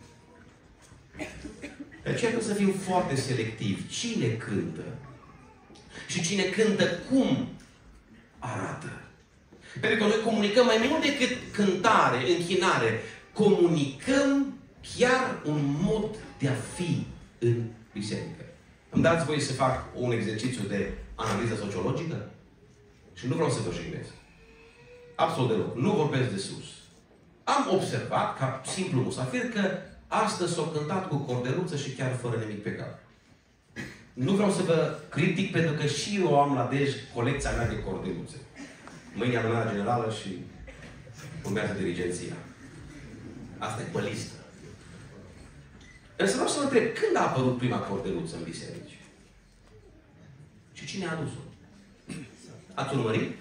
De aceea trebuie să fim foarte selectivi. Cine cântă? Și cine cântă cum arată? Pentru că noi comunicăm mai mult decât cântare, închinare. Comunicăm chiar un mod de a fi în biserică. Îmi dați voi să fac un exercițiu de analiză sociologică? Și nu vreau să vă jignesc. Absolut deloc. Nu vorbesc de sus. Am observat, ca simplu musafir, că astăzi s-o cântat cu cordeluță și chiar fără nimic pe cap. Nu vreau să vă critic, pentru că și eu am la Dej colecția mea de cordeluțe. Mâine am adunarea generală și urmează dirigenția. Asta e pe listă. Însă vreau să vă întreb, când a apărut prima cordeluță în biserici? Și cine a adus-o? Ați urmărit?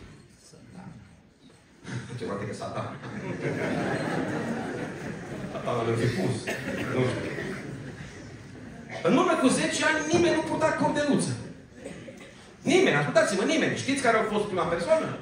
Ce poate că Satan. Satan l-a fi pus. Nu știu. În urmă cu zece ani nimeni nu purta cordeluță. Nimeni, ascultați-mă, nimeni. Știți care a fost prima persoană?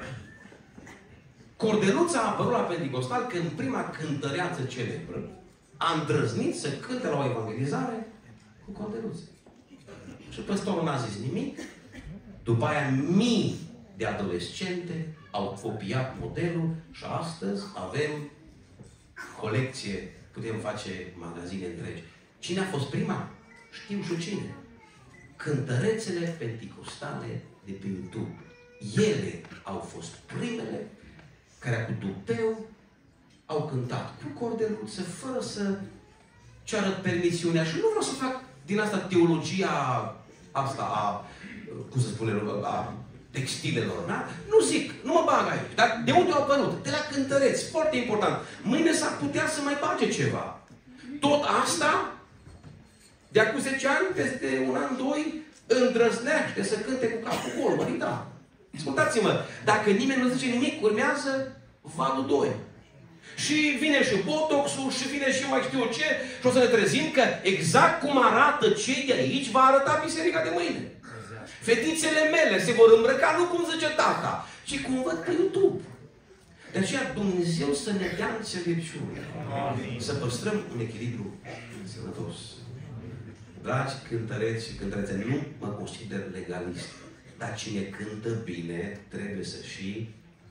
Cordeluța a apărut la Pentecostal când prima cântăreață celebră a îndrăznit să cânte la o evangelizare cu cordeluță. Și păstorul n-a zis nimic. După aia mii de adolescente au copiat modelul și astăzi avem colecție, putem face magazine întregi. Cine a fost prima? Știu și cine. Cântărețele penticostale de pe YouTube. Ele au fost primele care cu tupeu au cântat cu cordeluță, fără să ceară permisiunea. Și nu vreau să fac din asta teologia asta a, cum să spune, a textilelor, da? Nu zic, nu mă bag aici. Dar de unde au apărut? De la cântăreți. Foarte important. Mâine s-ar putea să mai bage ceva. Tot asta, de acum zece ani, peste un an, doi, îndrăznește să cânte cu capul gol. Măi, da. Ascultați-mă, dacă nimeni nu zice nimic, urmează valul doi. Și vine și botoxul, și vine și mai știu eu ce, și o să ne trezim că exact cum arată cei de aici, va arăta biserica de mâine. Exact. Fetițele mele se vor îmbrăca nu cum zice tata, ci cum văd pe YouTube. De aceea Dumnezeu să ne dea înțelepciune. Să păstrăm un echilibru sănătos. Dragi cântăreți și cântărețe, nu mă consider legalist. Dar cine cântă bine, trebuie să și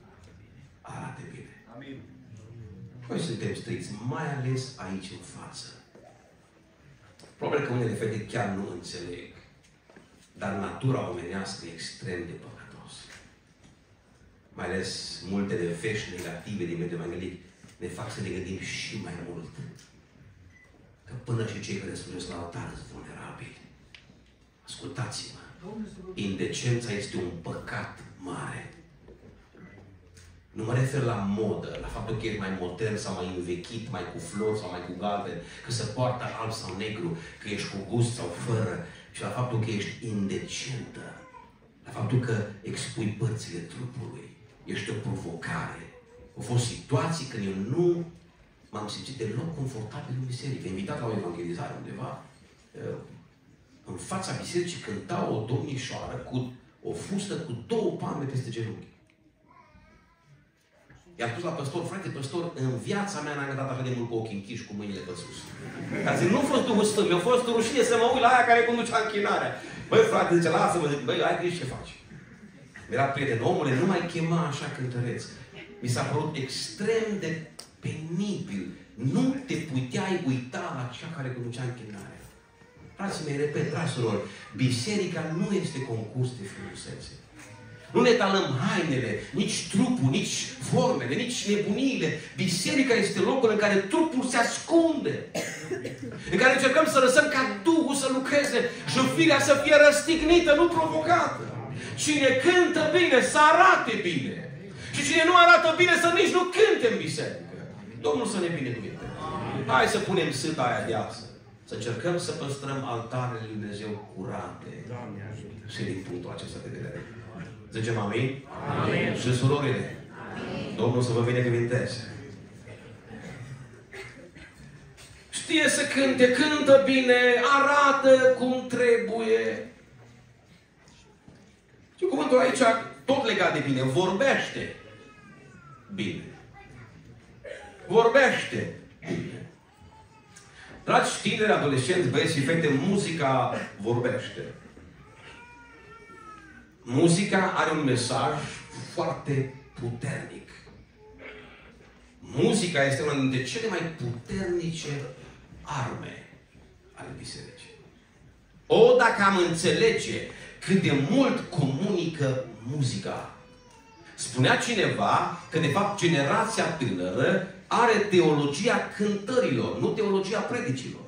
arate bine. Amin. Noi suntem stricți, mai ales aici în față. Probabil că unele fete chiar nu înțeleg. Dar natura omenească e extrem de păcătos. Mai ales multele vești negative din mediul evanghelic ne fac să ne gândim și mai mult. Că până și cei care slujește la altar sunt vulnerabili. Ascultați-mă. Indecența este un păcat mare. Nu mă refer la modă, la faptul că ești mai modern sau mai învechit, mai cu flori sau mai cu galben, că se poartă alb sau negru, că ești cu gust sau fără, și la faptul că ești indecentă, la faptul că expui părțile trupului. Ești o provocare. Au fost situații când eu nu m-am simțit deloc confortabil în biserică. Invitat la o evangelizare undeva, în fața bisericii cânta o domnișoară cu o fustă cu două palme peste genunchi. I-a spus la păstor, frate, păstor, în viața mea n-am gătat așa de mult cu ochii închiși, cu mâinile pe sus. A zis, nu a fost Duhul Sfânt, mi-a fost rușine să mă uit la aia care conducea închinarea. Băi, frate, zice, lasă-mă, zic, băi, ai grijă ce faci. Mi-era prieten, omule, nu mai chema așa cântăreț. Mi s-a părut extrem de penibil. Nu te puteai uita la cea care conducea închinarea. Frații mei, repet, dragi surori, biserica nu este concurs de frumusețe. Nu ne talăm hainele, nici trupul, nici formele, nici nebuniile. Biserica este locul în care trupul se ascunde. În care încercăm să lăsăm ca Duhul să lucreze și firea să fie răstignită, nu provocată. Cine cântă bine, să arate bine. Și cine nu arată bine, să nici nu cânte în biserică. Domnul să ne binecuvinte. Hai să punem sâta aia de asă. Să încercăm să păstrăm altarele lui Dumnezeu curate. Și din punctul acesta de vedere. Zicem amin? Amin. Și surorile. Amin. Domnul să vă binecuvinteze. Știe să cânte, cântă bine, arată cum trebuie. Și cuvântul aici, tot legat de bine, vorbește bine. Vorbește bine. Dragi tineri, adolescenți, băieți și fete, muzica vorbește. Muzica are un mesaj foarte puternic. Muzica este una dintre cele mai puternice arme ale bisericii. O, dacă am înțelege cât de mult comunică muzica. Spunea cineva că, de fapt, generația tânără are teologia cântărilor, nu teologia predicilor.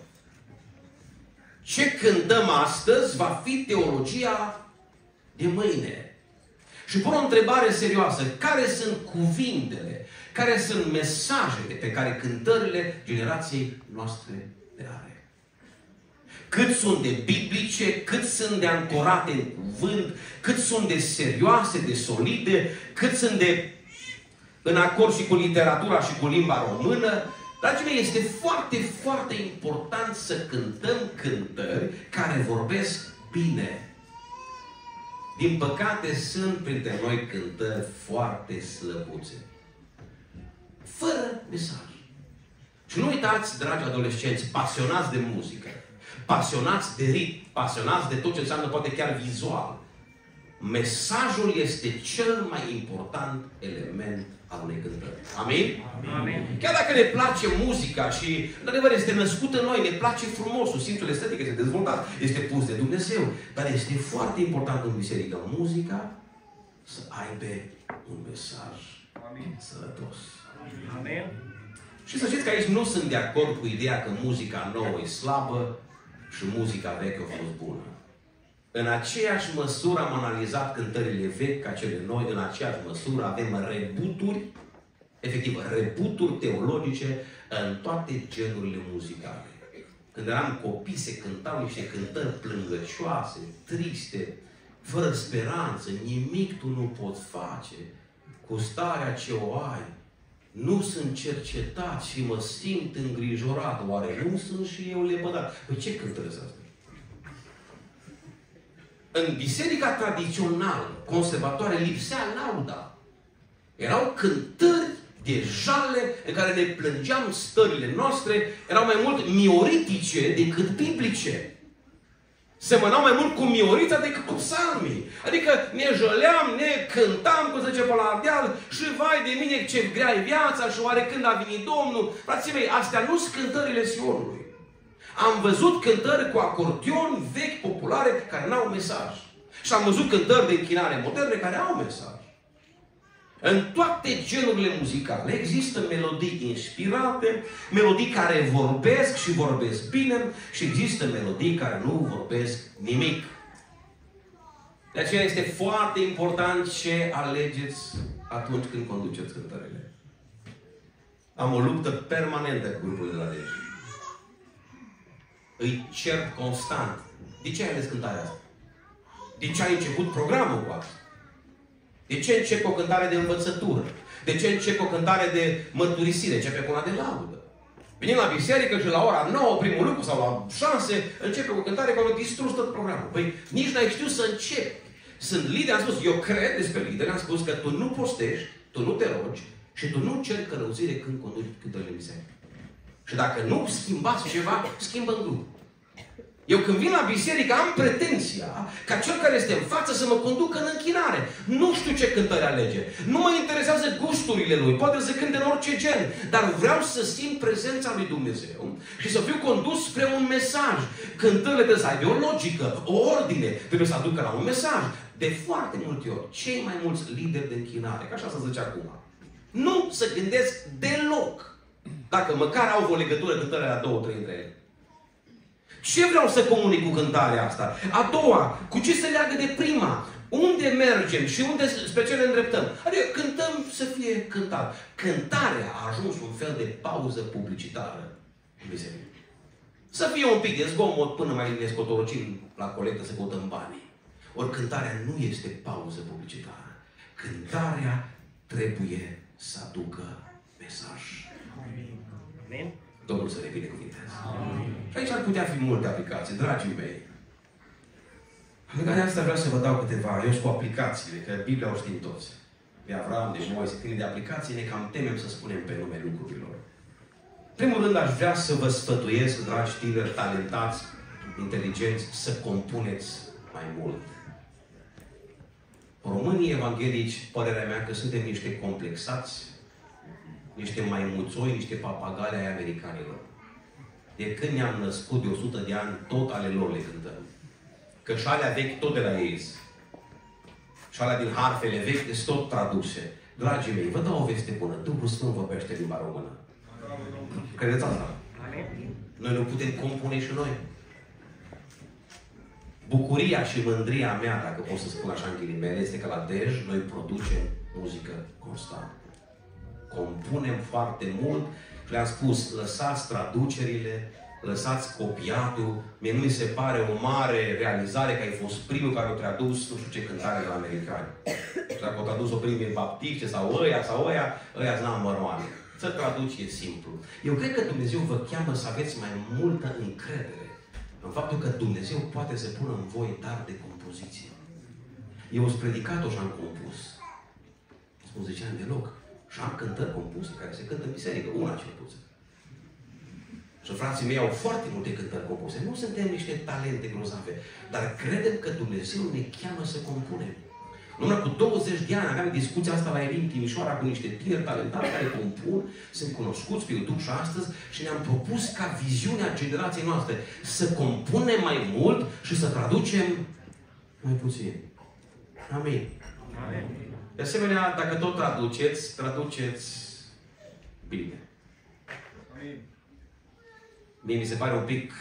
Ce cântăm astăzi va fi teologia de mâine. Și pun o întrebare serioasă. Care sunt cuvintele, care sunt mesajele pe care cântările generației noastre le are? Cât sunt de biblice, cât sunt de ancorate în cuvânt, cât sunt de serioase, de solide, cât sunt de în acord și cu literatura și cu limba română. Dragii mei, este foarte, foarte important să cântăm cântări care vorbesc bine. Din păcate, sunt printre noi cântări foarte slăbuțe. Fără mesaj. Și nu uitați, dragi adolescenți, pasionați de muzică, pasionați de ritm, pasionați de tot ce înseamnă poate chiar vizual. Mesajul este cel mai important element al unei cântări. Amin? Amin? Chiar dacă ne place muzica și, în adevăr, este născută în noi, ne place frumosul, simțul estetic este dezvoltat, este pus de Dumnezeu, dar este foarte important în biserică muzica să aibă un mesaj Amin. Sănătos. Amin. Și să știți că aici nu sunt de acord cu ideea că muzica nouă e slabă și muzica veche a fost bună. În aceeași măsură am analizat cântările vechi ca cele noi, în aceeași măsură avem rebuturi, efectiv, rebuturi teologice în toate genurile muzicale. Când eram copii se cântau niște cântări plângăcioase, triste, fără speranță, nimic tu nu poți face cu starea ce o ai. Nu sunt cercetat și mă simt îngrijorat. Oare nu sunt și eu lepădat? Păi ce cântări sunt astea? În biserica tradițională, conservatoare, lipsea lauda. Erau cântări de jale în care ne plângeam stările noastre, erau mai mult mioritice decât biblice. Semănau mai mult cu miorița decât cu psalmii. Adică ne jăleam, ne cântam, cum se zice pe la Ardeal, și vai de mine ce grea e viața și oare când a venit Domnul. Frații mei, astea nu sunt cântările Sionului. Am văzut cântări cu acordeon vechi, populare, care n-au mesaj. Și am văzut cântări de închinare moderne care au mesaj. În toate genurile muzicale există melodii inspirate, melodii care vorbesc și vorbesc bine și există melodii care nu vorbesc nimic. De aceea este foarte important ce alegeți atunci când conduceți cântările. Am o luptă permanentă cu grupurile de la lege. Îi cer constant. De ce ai ales cântarea asta? De ce ai început programul cu asta? De ce încep o cântare de învățătură? De ce încep o cântare de mărturisire? Începe cu una de laudă. Venim la biserică și la ora nouă, primul lucru, sau la șase, începe cu o cântare care a distrus tot programul. Păi nici n-ai știut să începi. Sunt lideri, am spus, eu cred despre lideri, am spus că tu nu postești, tu nu te rogi și tu nu ceri călăuzire când conduci cântările în biserică. Și dacă nu schimbați ceva, schimbă în grup. Eu când vin la biserică am pretenția ca cel care este în față să mă conducă în închinare. Nu știu ce cântări alege. Nu mă interesează gusturile lui. Poate să cânte în orice gen. Dar vreau să simt prezența lui Dumnezeu și să fiu condus spre un mesaj. Cântările trebuie să aibă o logică, o ordine. Trebuie să aducă la un mesaj. De foarte multe ori, cei mai mulți lideri de închinare, că așa se zice acum, nu se gândesc deloc dacă măcar au o legătură cântările la două, trei între ele. Ce vreau să comunic cu cântarea asta? A doua, cu ce se leagă de prima? Unde mergem și unde, spre ce ne îndreptăm? Adică cântăm să fie cântat. Cântarea a ajuns un fel de pauză publicitară în biserică. Să fie un pic de zgomot până mai ne scotorocim la colectă să căutăm banii. Ori cântarea nu este pauză publicitară. Cântarea trebuie să aducă mesaj. Amin. Domnul să ne binecuvinteze. Și aici ar putea fi multe aplicații, dragii mei. De asta vreau să vă dau câteva. Eu sunt cu aplicațiile, că Biblia o știm toți. De Avram, de Moise, când de aplicații ne cam temem să spunem pe nume lucrurilor. În primul rând, aș vrea să vă sfătuiesc, dragi tineri, talentați, inteligenți, să compuneți mai mult. Românii evanghelici, părerea mea că suntem niște complexați, niște maimuțoi, niște papagali ai americanilor. De când ne-am născut de o sută de ani, tot ale lor le cântăm. Că și alea vechi tot de la ei. Și alea din harfele vechi sunt tot traduse. Dragii mei, vă dau o veste bună. Duhul Sfânt vorbește limba română. Credeți asta? Noi nu putem compune și noi. Bucuria și mândria mea, dacă pot să spun așa în ghilimele, este că la Dej noi producem muzică constant. Compunem foarte mult și le-am spus, lăsați traducerile, lăsați copiatul. Mie nu mi se pare o mare realizare că ai fost primul care a tradus nu știu ce cântare de la americani. Și dacă au tradus-o primii baptiști sau ăia sau ăia, ăia-s number one. Să traduci e simplu. Eu cred că Dumnezeu vă cheamă să aveți mai multă încredere în faptul că Dumnezeu poate să pună în voi dar de compoziție. Eu sunt predicat-o și am compus. Spun ziceam deloc. Și am cântări compuse care se cântă în biserică. Una cel puțin. Și frații mei au foarte multe cântări compuse. Nu suntem niște talente grozave. Dar credem că Dumnezeu ne cheamă să compunem. Numai cu douăzeci de ani aveam discuția asta la Elim Timișoara cu niște tineri talentați care compun, sunt cunoscuți pe YouTube și astăzi și ne-am propus ca viziunea generației noastre să compunem mai mult și să traducem mai puțin. Amin. Amin. De asemenea, dacă tot traduceți, traduceți bine. Amin. Mie mi se pare un pic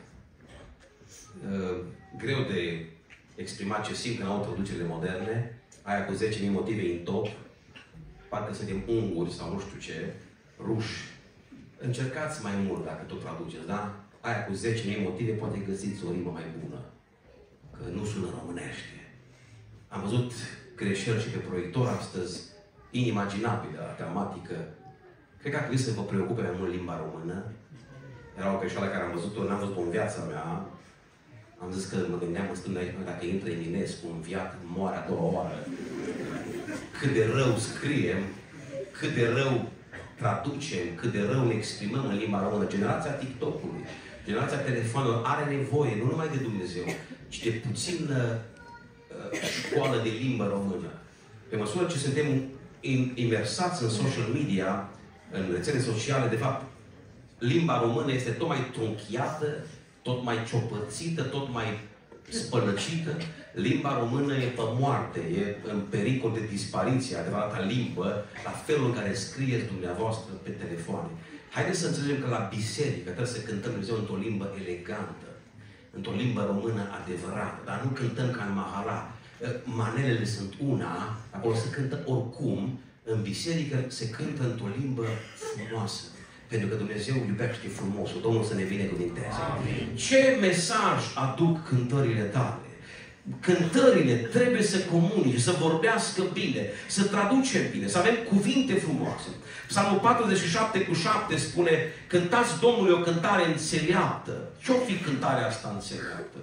uh, greu de exprimat ce simt când au traducerile moderne, aia cu zece mii motive în top, parcă suntem unguri sau nu știu ce, ruși. Încercați mai mult dacă tot traduceți, da? Aia cu zece mii motive poate găsiți o rimă mai bună, că nu sună românește. Am văzut greșeli și pe proiector astăzi, inimaginabile la gramatică. Cred că ar trebui să vă preocupe mai mult limba română. Era o greșeală care am văzut-o, n-am văzut-o în viața mea. Am zis că mă gândeam în stânga aici, dacă intră Eminescu în viață, moare a doua oară. Cât de rău scriem, cât de rău traducem, cât de rău ne exprimăm în limba română. Generația TikTok-ului, generația telefonului are nevoie, nu numai de Dumnezeu, ci de puțină uh, școală de limbă română. Pe măsură ce suntem imersați în social media, în rețele sociale, de fapt, limba română este tot mai trunchiată, tot mai ciopățită, tot mai spălăcită. Limba română e pe moarte, e în pericol de dispariție, adevărata limbă, la felul în care scrieți dumneavoastră pe telefoane. Haideți să înțelegem că la biserică trebuie să cântăm Dumnezeu într-o limbă elegantă, într-o limbă română adevărată, dar nu cântăm ca în mahala. Manelele sunt una, acolo se cântă oricum, în biserică se cântă într-o limbă frumoasă. Pentru că Dumnezeu iubește frumosul. Domnul să ne binecuvinteze. Ce mesaj aduc cântările tale? Cântările trebuie să comunice, să vorbească bine, să traducem bine, să avem cuvinte frumoase. Psalmul patruzeci și șapte cu șapte spune: cântați Domnului o cântare înțeleaptă. Ce-o fi cântarea asta înțeleaptă?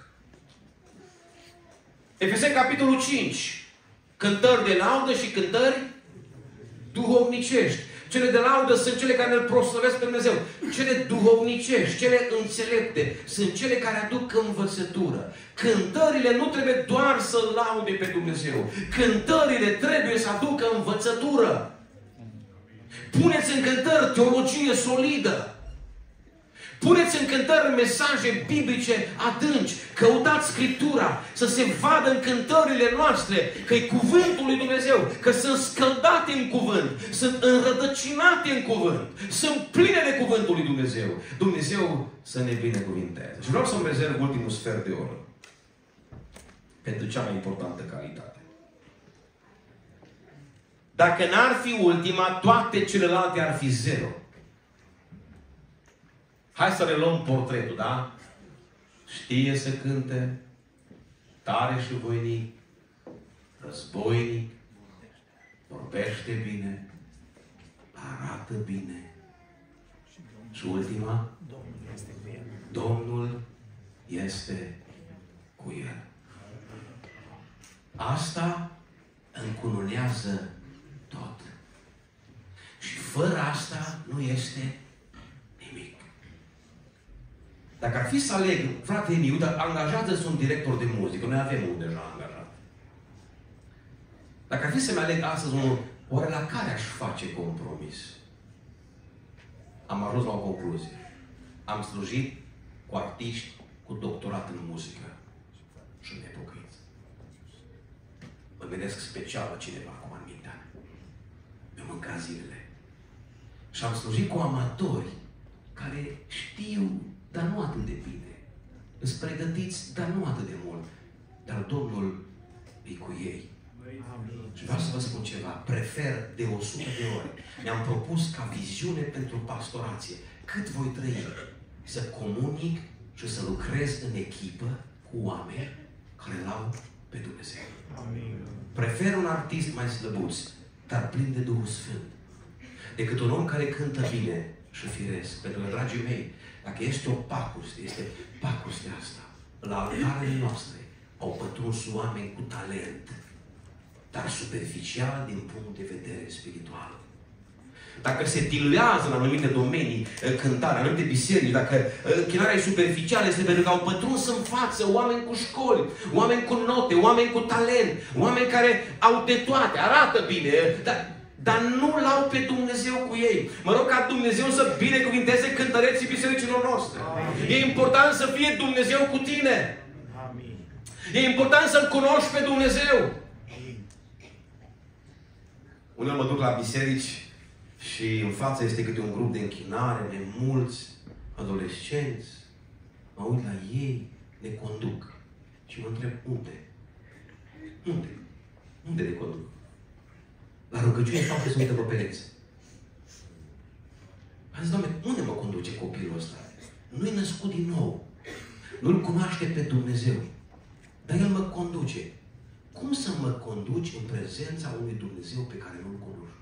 Efeseni capitolul cinci. Cântări de laudă și cântări duhovnicești. Cele de laudă sunt cele care îl proslăvesc pe Dumnezeu. Cele duhovnicești, cele înțelepte, sunt cele care aduc învățătură. Cântările nu trebuie doar să laude pe Dumnezeu. Cântările trebuie să aducă învățătură. Puneți în cântări teologie solidă. Puneți în cântări mesaje biblice adânci. Căutați Scriptura, să se vadă în cântările noastre că e cuvântul lui Dumnezeu, că sunt scăldate în cuvânt, sunt înrădăcinate în cuvânt, sunt pline de cuvântul lui Dumnezeu. Dumnezeu să ne binecuvinteze. Și vreau să-mi rezerv ultimul sfert de oră pentru cea mai importantă calitate. Dacă n-ar fi ultima, toate celelalte ar fi zero. Hai să reluăm portretul, da? Știe să cânte, tare și voinic, războinic, vorbește bine, arată bine. Și ultima, Domnul este cu el. Asta încununează tot. Și fără asta nu este nimic. Dacă ar fi să aleg, frate Emiu, dar angajează-ți un director de muzică, noi avem unul deja angajat. Dacă ar fi să-mi aleg astăzi unul, oare la care aș face compromis? Am ajuns la o concluzie. Am slujit cu artiști cu doctorat în muzică și nepocăiți. Mă gândesc special la cineva cu anumite. Mi-am mâncat zilele. Și am slujit cu amatori care știu, dar nu atât de bine. Îs pregătiți, dar nu atât de mult. Dar Domnul e cu ei. Și vreau să vă spun ceva. Prefer de o sută de ori. Mi-am propus ca viziune pentru pastorație. Cât voi trăi, să comunic și să lucrez în echipă cu oameni care l-au pe Dumnezeu. Amin. Prefer un artist mai slăbuț, dar plin de Duhul Sfânt, decât un om care cântă bine și firesc. Pentru că, dragii mei, dacă este o pacuste, este pacustea asta. La altarele noastre au pătruns oameni cu talent, dar superficial din punct de vedere spiritual. Dacă se diluează în anumite domenii cântarea, în anumite biserici, dacă închinarea e superficială, este pentru că au pătruns în față oameni cu școli, oameni cu note, oameni cu talent, oameni care au de toate, arată bine, dar, dar nu l-au pe Dumnezeu cu ei. Mă rog ca Dumnezeu să binecuvinteze cântăreții bisericilor noastre. Amin. E important să fie Dumnezeu cu tine. Amin. E important să-L cunoști pe Dumnezeu. Unul mă duc la biserici și în față este câte un grup de închinare, de mulți adolescenți. Mă uit la ei, ne conduc. Și mă întreb, unde? Unde? Unde ne conduc? La rugăciune fapte să uită pe pereți. Am zis, Doamne, unde mă conduce copilul ăsta? Nu-i născut din nou. Nu-L cunoaște pe Dumnezeu. Dar El mă conduce. Cum să mă conduci în prezența unui Dumnezeu pe care nu-L cunoști?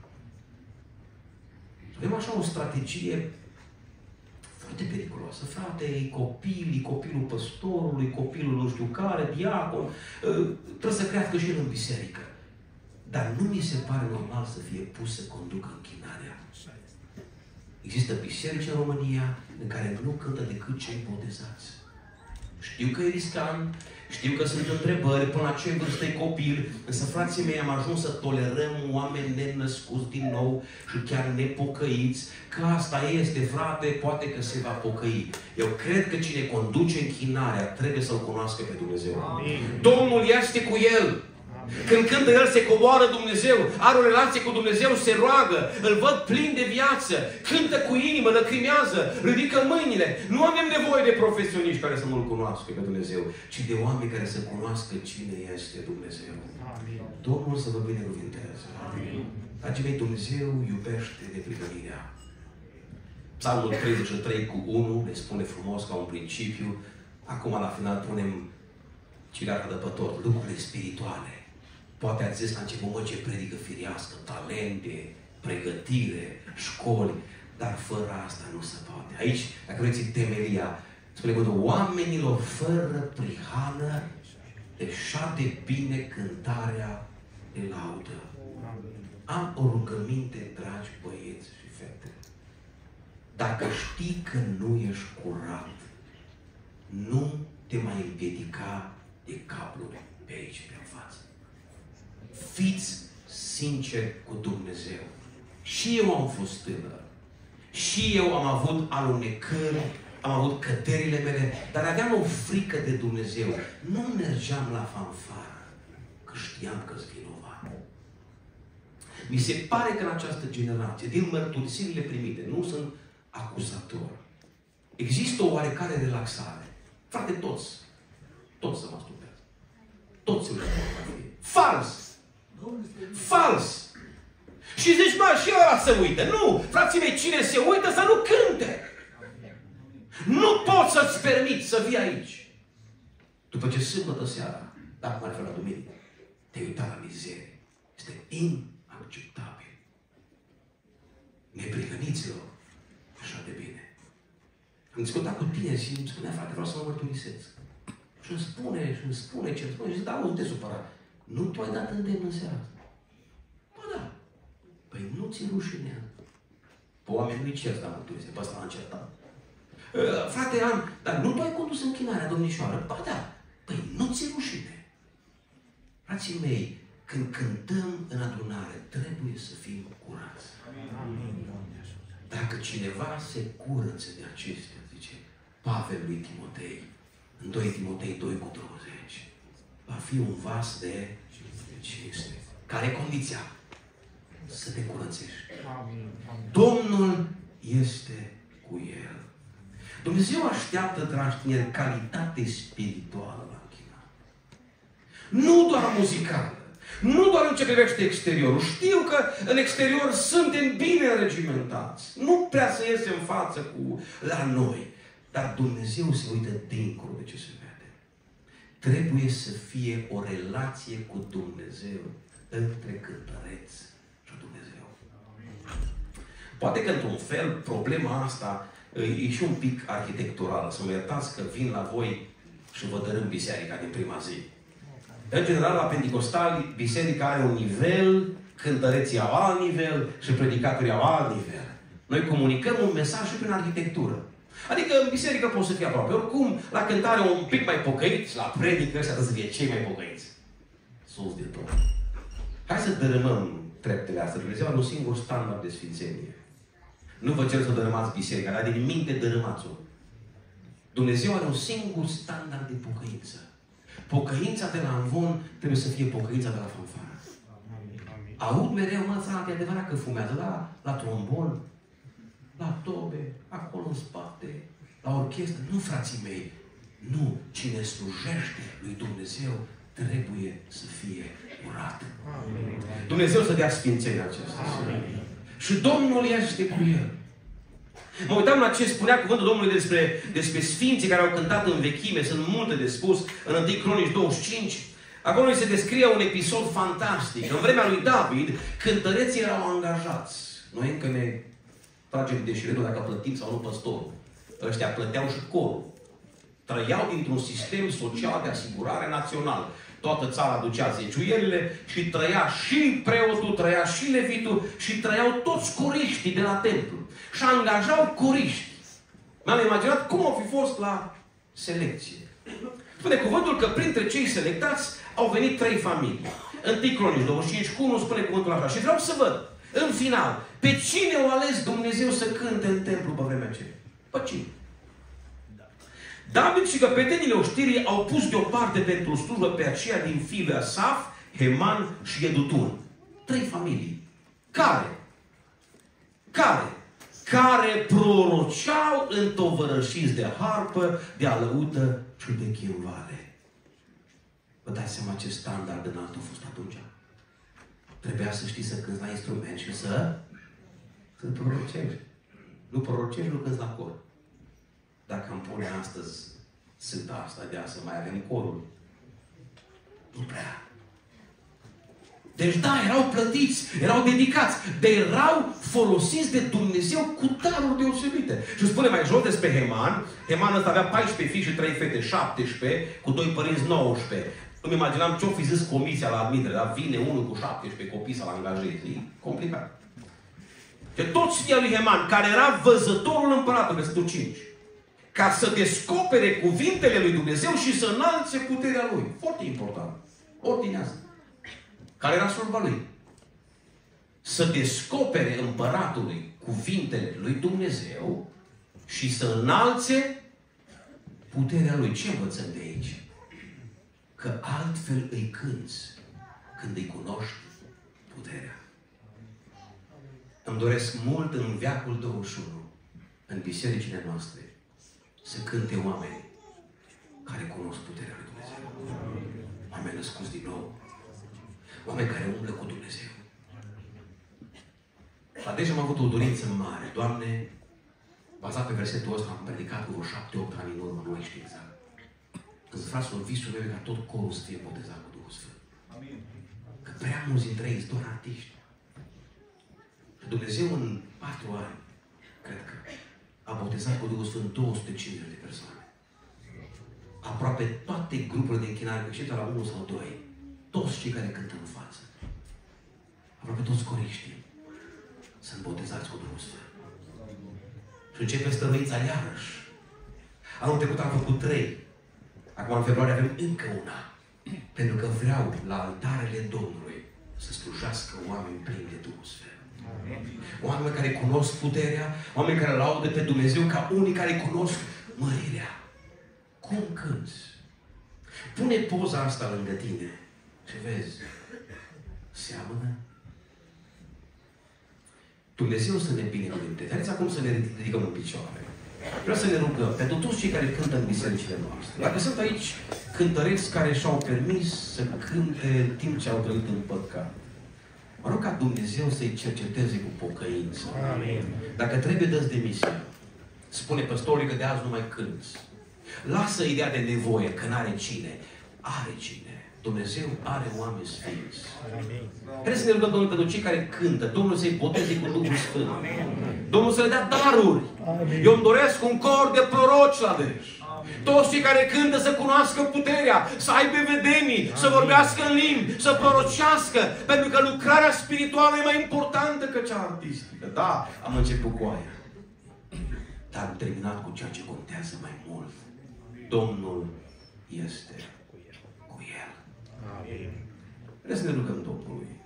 Avem așa o strategie foarte periculoasă. Frate, e copil, e copilul păstorului, copilul nu știu care, diacon, trebuie să crească și el în biserică. Dar nu mi se pare normal să fie pus să conducă închinarea. Există biserici în România în care nu cântă decât cei botezați. Știu că e riscant, știu că sunt întrebări până la ce vârstă e copil, însă, frații mei, am ajuns să tolerăm oameni nenăscuți din nou și chiar nepocăiți, că asta este, frate, poate că se va pocăi. Eu cred că cine conduce închinarea trebuie să-L cunoască pe Dumnezeu. Amin. Domnul este cu el. Când cântă el, se coboară Dumnezeu, are o relație cu Dumnezeu, se roagă, îl văd plin de viață, cântă cu inimă, lăcrimează, ridică mâinile. Nu avem nevoie de profesioniști care să nu-L cunoască pe Dumnezeu, ci de oameni care să cunoască cine este Dumnezeu. Amin. Domnul să vă binecuvinteze. Dragii mei, Dumnezeu iubește neprihănirea. Psalmul treizeci și trei cu unu ne spune frumos ca un principiu. Acum la final punem cireașa de pe tot, lucrurile spirituale. Poate ați zis la început, mă, ce predică firească, talente, pregătire, școli, dar fără asta nu se poate. Aici, dacă vreți, temelia, spune că oamenilor fără prihană de bine cântarea de laudă. Am o rugăminte, dragi băieți și fete. Dacă știi că nu ești curat, nu te mai împiedica de cabluri pe aici, pe în față. Fiți sinceri cu Dumnezeu. Și eu am fost tânăr. Și eu am avut alunecări am avut căderile mele, dar aveam o frică de Dumnezeu. Nu mergeam la fanfară, că știam că-s vinovat. Mi se pare că în această generație, din mărturisirile primite, nu sunt acuzator, există o oarecare relaxare. Frate, toți, toți se masturbează. Toți se uită la pornografie. Fals! Fals! Și zici, mă, și ăla se uită. Nu! Frații mei, cine se uită să nu cânte! Nu poți să-ți permiți să vii aici. După ce sâmbătă seara, dacă mai fel la duminică, te-ai uitat la mizerie. Este inacceptabil. Neprihăniților, așa de bine. Am discutat cu tine și îmi spunea, frate, vreau să mă mărturisesc. Și îmi spune, și îmi spune ce îmi spune. Și zic, da, nu te supăra. Nu tu ai dat îndemn în seara asta. Ba da. Păi nu ți rușine. Pe oameni nu-i cer să da mărturisesc. Pe ăsta l-am certat. Uh, frate, am, dar nu tu ai condus închinarea, domnișoară? Ba da. Păi nu ți rușine. Frații mei, când cântăm în adunare, trebuie să fim curați. Amin. Dacă cineva se curăță de acestea, zice Pavel lui Timotei, în doi Timotei doi cu douăzeci, va fi un vas de cinste. Care e condiția? Să te curățești. Domnul este cu el. Dumnezeu așteaptă, dragi tineri, calitate spirituală la închinare. Nu doar muzicală. Nu doar în ce privește exteriorul. Știu că în exterior suntem bine regimentați. Nu prea să iese în față cu la noi. Dar Dumnezeu se uită dincolo de ce se vede. Trebuie să fie o relație cu Dumnezeu între cântăreț și Dumnezeu. Poate că într-un fel problema asta e și un pic arhitecturală. Să mă iertați că vin la voi și vă dărâm biserica din prima zi. În general, la Pentecostali, biserica are un nivel, cântăreții au alt nivel și predicatorii au alt nivel. Noi comunicăm un mesaj și prin arhitectură. Adică în biserică poți să fii aproape. Oricum, la cântare un pic mai pocăiți, la predică ăștia să fie cei mai pocăiți. Sus de tot. Hai să dărâmăm treptele astea. Dumnezeu are un singur standard de sfințenie. Nu vă cer să dărâmați biserica, dar din minte dărâmați-o. Dumnezeu are un singur standard de pocăință. Pocăința de la amvon trebuie să fie pocăința de la fanfară. Aud mereu, mă, frate, e adevărat că fumează la, la trombon, la tobe, acolo în spate, la orchestră. Nu, frații mei, nu. Cine slujește lui Dumnezeu trebuie să fie curat. Dumnezeu să dea sfințenia aceasta. Și Domnul este cu el. Mă uitam la ce spunea cuvântul Domnului despre, despre sfinții care au cântat în vechime. Sunt multe de spus. În întâi Cronici douăzeci și cinci. Acolo se descrie un episod fantastic. În vremea lui David, cântăreții erau angajați. Noi încă ne tragem de șiretul dacă plătim sau nu păstorul. Ăștia plăteau și corul. Trăiau dintr-un sistem social de asigurare național. Toată țara ducea zeciuielile și trăia și preotul, trăia și levitul și trăiau toți coriștii de la templu. Și angajau coriști. Mi-am imaginat cum au fi fost la selecție. Spune cuvântul că printre cei selectați au venit trei familii. Întâi Cronici douăzeci și cinci cu unu spune cuvântul așa. Și vreau să văd, în final, pe cine o ales Dumnezeu să cânte în templu pe vremea aceea? Pe cine? David și căpetenile oștirii au pus deoparte pentru slujbă pe aceea din fiul Asaf, Heman și Edutun. Trei familii. Care? Care? Care proroceau întovărășiți de harpă, de alăută și de chimvale. Vă dați seama ce standard înalt a fost atunci? Trebuia să știi să cânți la instrument și să să prorocești. Nu prorocești, nu cânți la cor. Dacă îmi pune astăzi sâta asta de să mai avem corul. Nu prea. Deci da, erau plătiți, erau dedicați, dar erau folosiți de Dumnezeu cu daruri deosebite. Și spune mai jos despre Heman. Heman ăsta avea paisprezece fii și trei fete, șaptesprezece, cu doi părinți nouăsprezece. Nu-mi imaginam ce-o fi zis comisia la admitere, dar vine unul cu șaptesprezece copii să-l angajeze. E complicat. Că toți fii lui Heman, care era văzătorul împăratului, versetul cinci, ca să descopere cuvintele lui Dumnezeu și să înalțe puterea lui. Foarte important. Ordinea asta. Care era slujba lui? Să descopere împăratului cuvintele lui Dumnezeu și să înalțe puterea Lui. Ce învățăm de aici? Că altfel îi cânți când îi cunoști puterea. Îmi doresc mult în veacul douăzeci și unu, în bisericile noastre, să cânte oameni care cunosc puterea lui Dumnezeu. Oameni născuți din nou. Oameni care umblă cu Dumnezeu. La deci am avut o dorință mare. Doamne, bazat pe versetul ăsta, am predicat cu vreo șapte, opt ani în urmă, nu mai știu exact. Când frasul visul meu ca tot corul să fie botezat cu Duhul Sfânt. Că prea mulți dintre ei sunt doar artiști. Și Dumnezeu în patru ani, cred că, a botezat cu Duhul Sfânt două sute cincizeci de persoane. Aproape toate grupurile de închinare, că știți la unul sau doi, toți cei care cântă în față, aproape toți coriștii, sunt botezați cu Duhul Sfânt. Și începe stămâița iarăși. Anul trecut am făcut trei. Acum în februarie avem încă una. Pentru că vreau la altarele Domnului să slujească oameni plini de Duhul Sfânt. Oameni care cunosc puterea, oameni care laudă pe Dumnezeu ca unii care cunosc mărirea. Cum cânți? Pune poza asta lângă tine și vezi, seamănă? Dumnezeu să ne binecuvânteze. Haideți acum să ne ridicăm în picioare. Vreau să ne rugăm pentru toți cei care cântă în bisericile noastre. Dacă sunt aici cântăreți care și-au permis să cânte în timp ce au trăit în păcat, mă rog ca Dumnezeu să-i cerceteze cu pocăință. Amin. Dacă trebuie, dă-ți demisia. Spune păstorului că de azi nu mai cânți. Lasă ideea de nevoie, că n-are cine. Are cine. Dumnezeu are oameni sfinți. Haideți să ne rugăm, Domnul, pentru cei care cântă. Domnul să-i boteze cu Duhul Sfânt. Domnul să le dea daruri. Amin. Eu îmi doresc un cor de proroci la deci. Toți cei care cântă să cunoască puterea, să aibă vedenii, Amin. Să vorbească în limbi, să prorocească. Pentru că lucrarea spirituală e mai importantă ca cea artistică. Da, am început cu aia. Dar am terminat cu ceea ce contează mai mult. Domnul este cu El. Amin. Vreau să ne rugăm Domnului.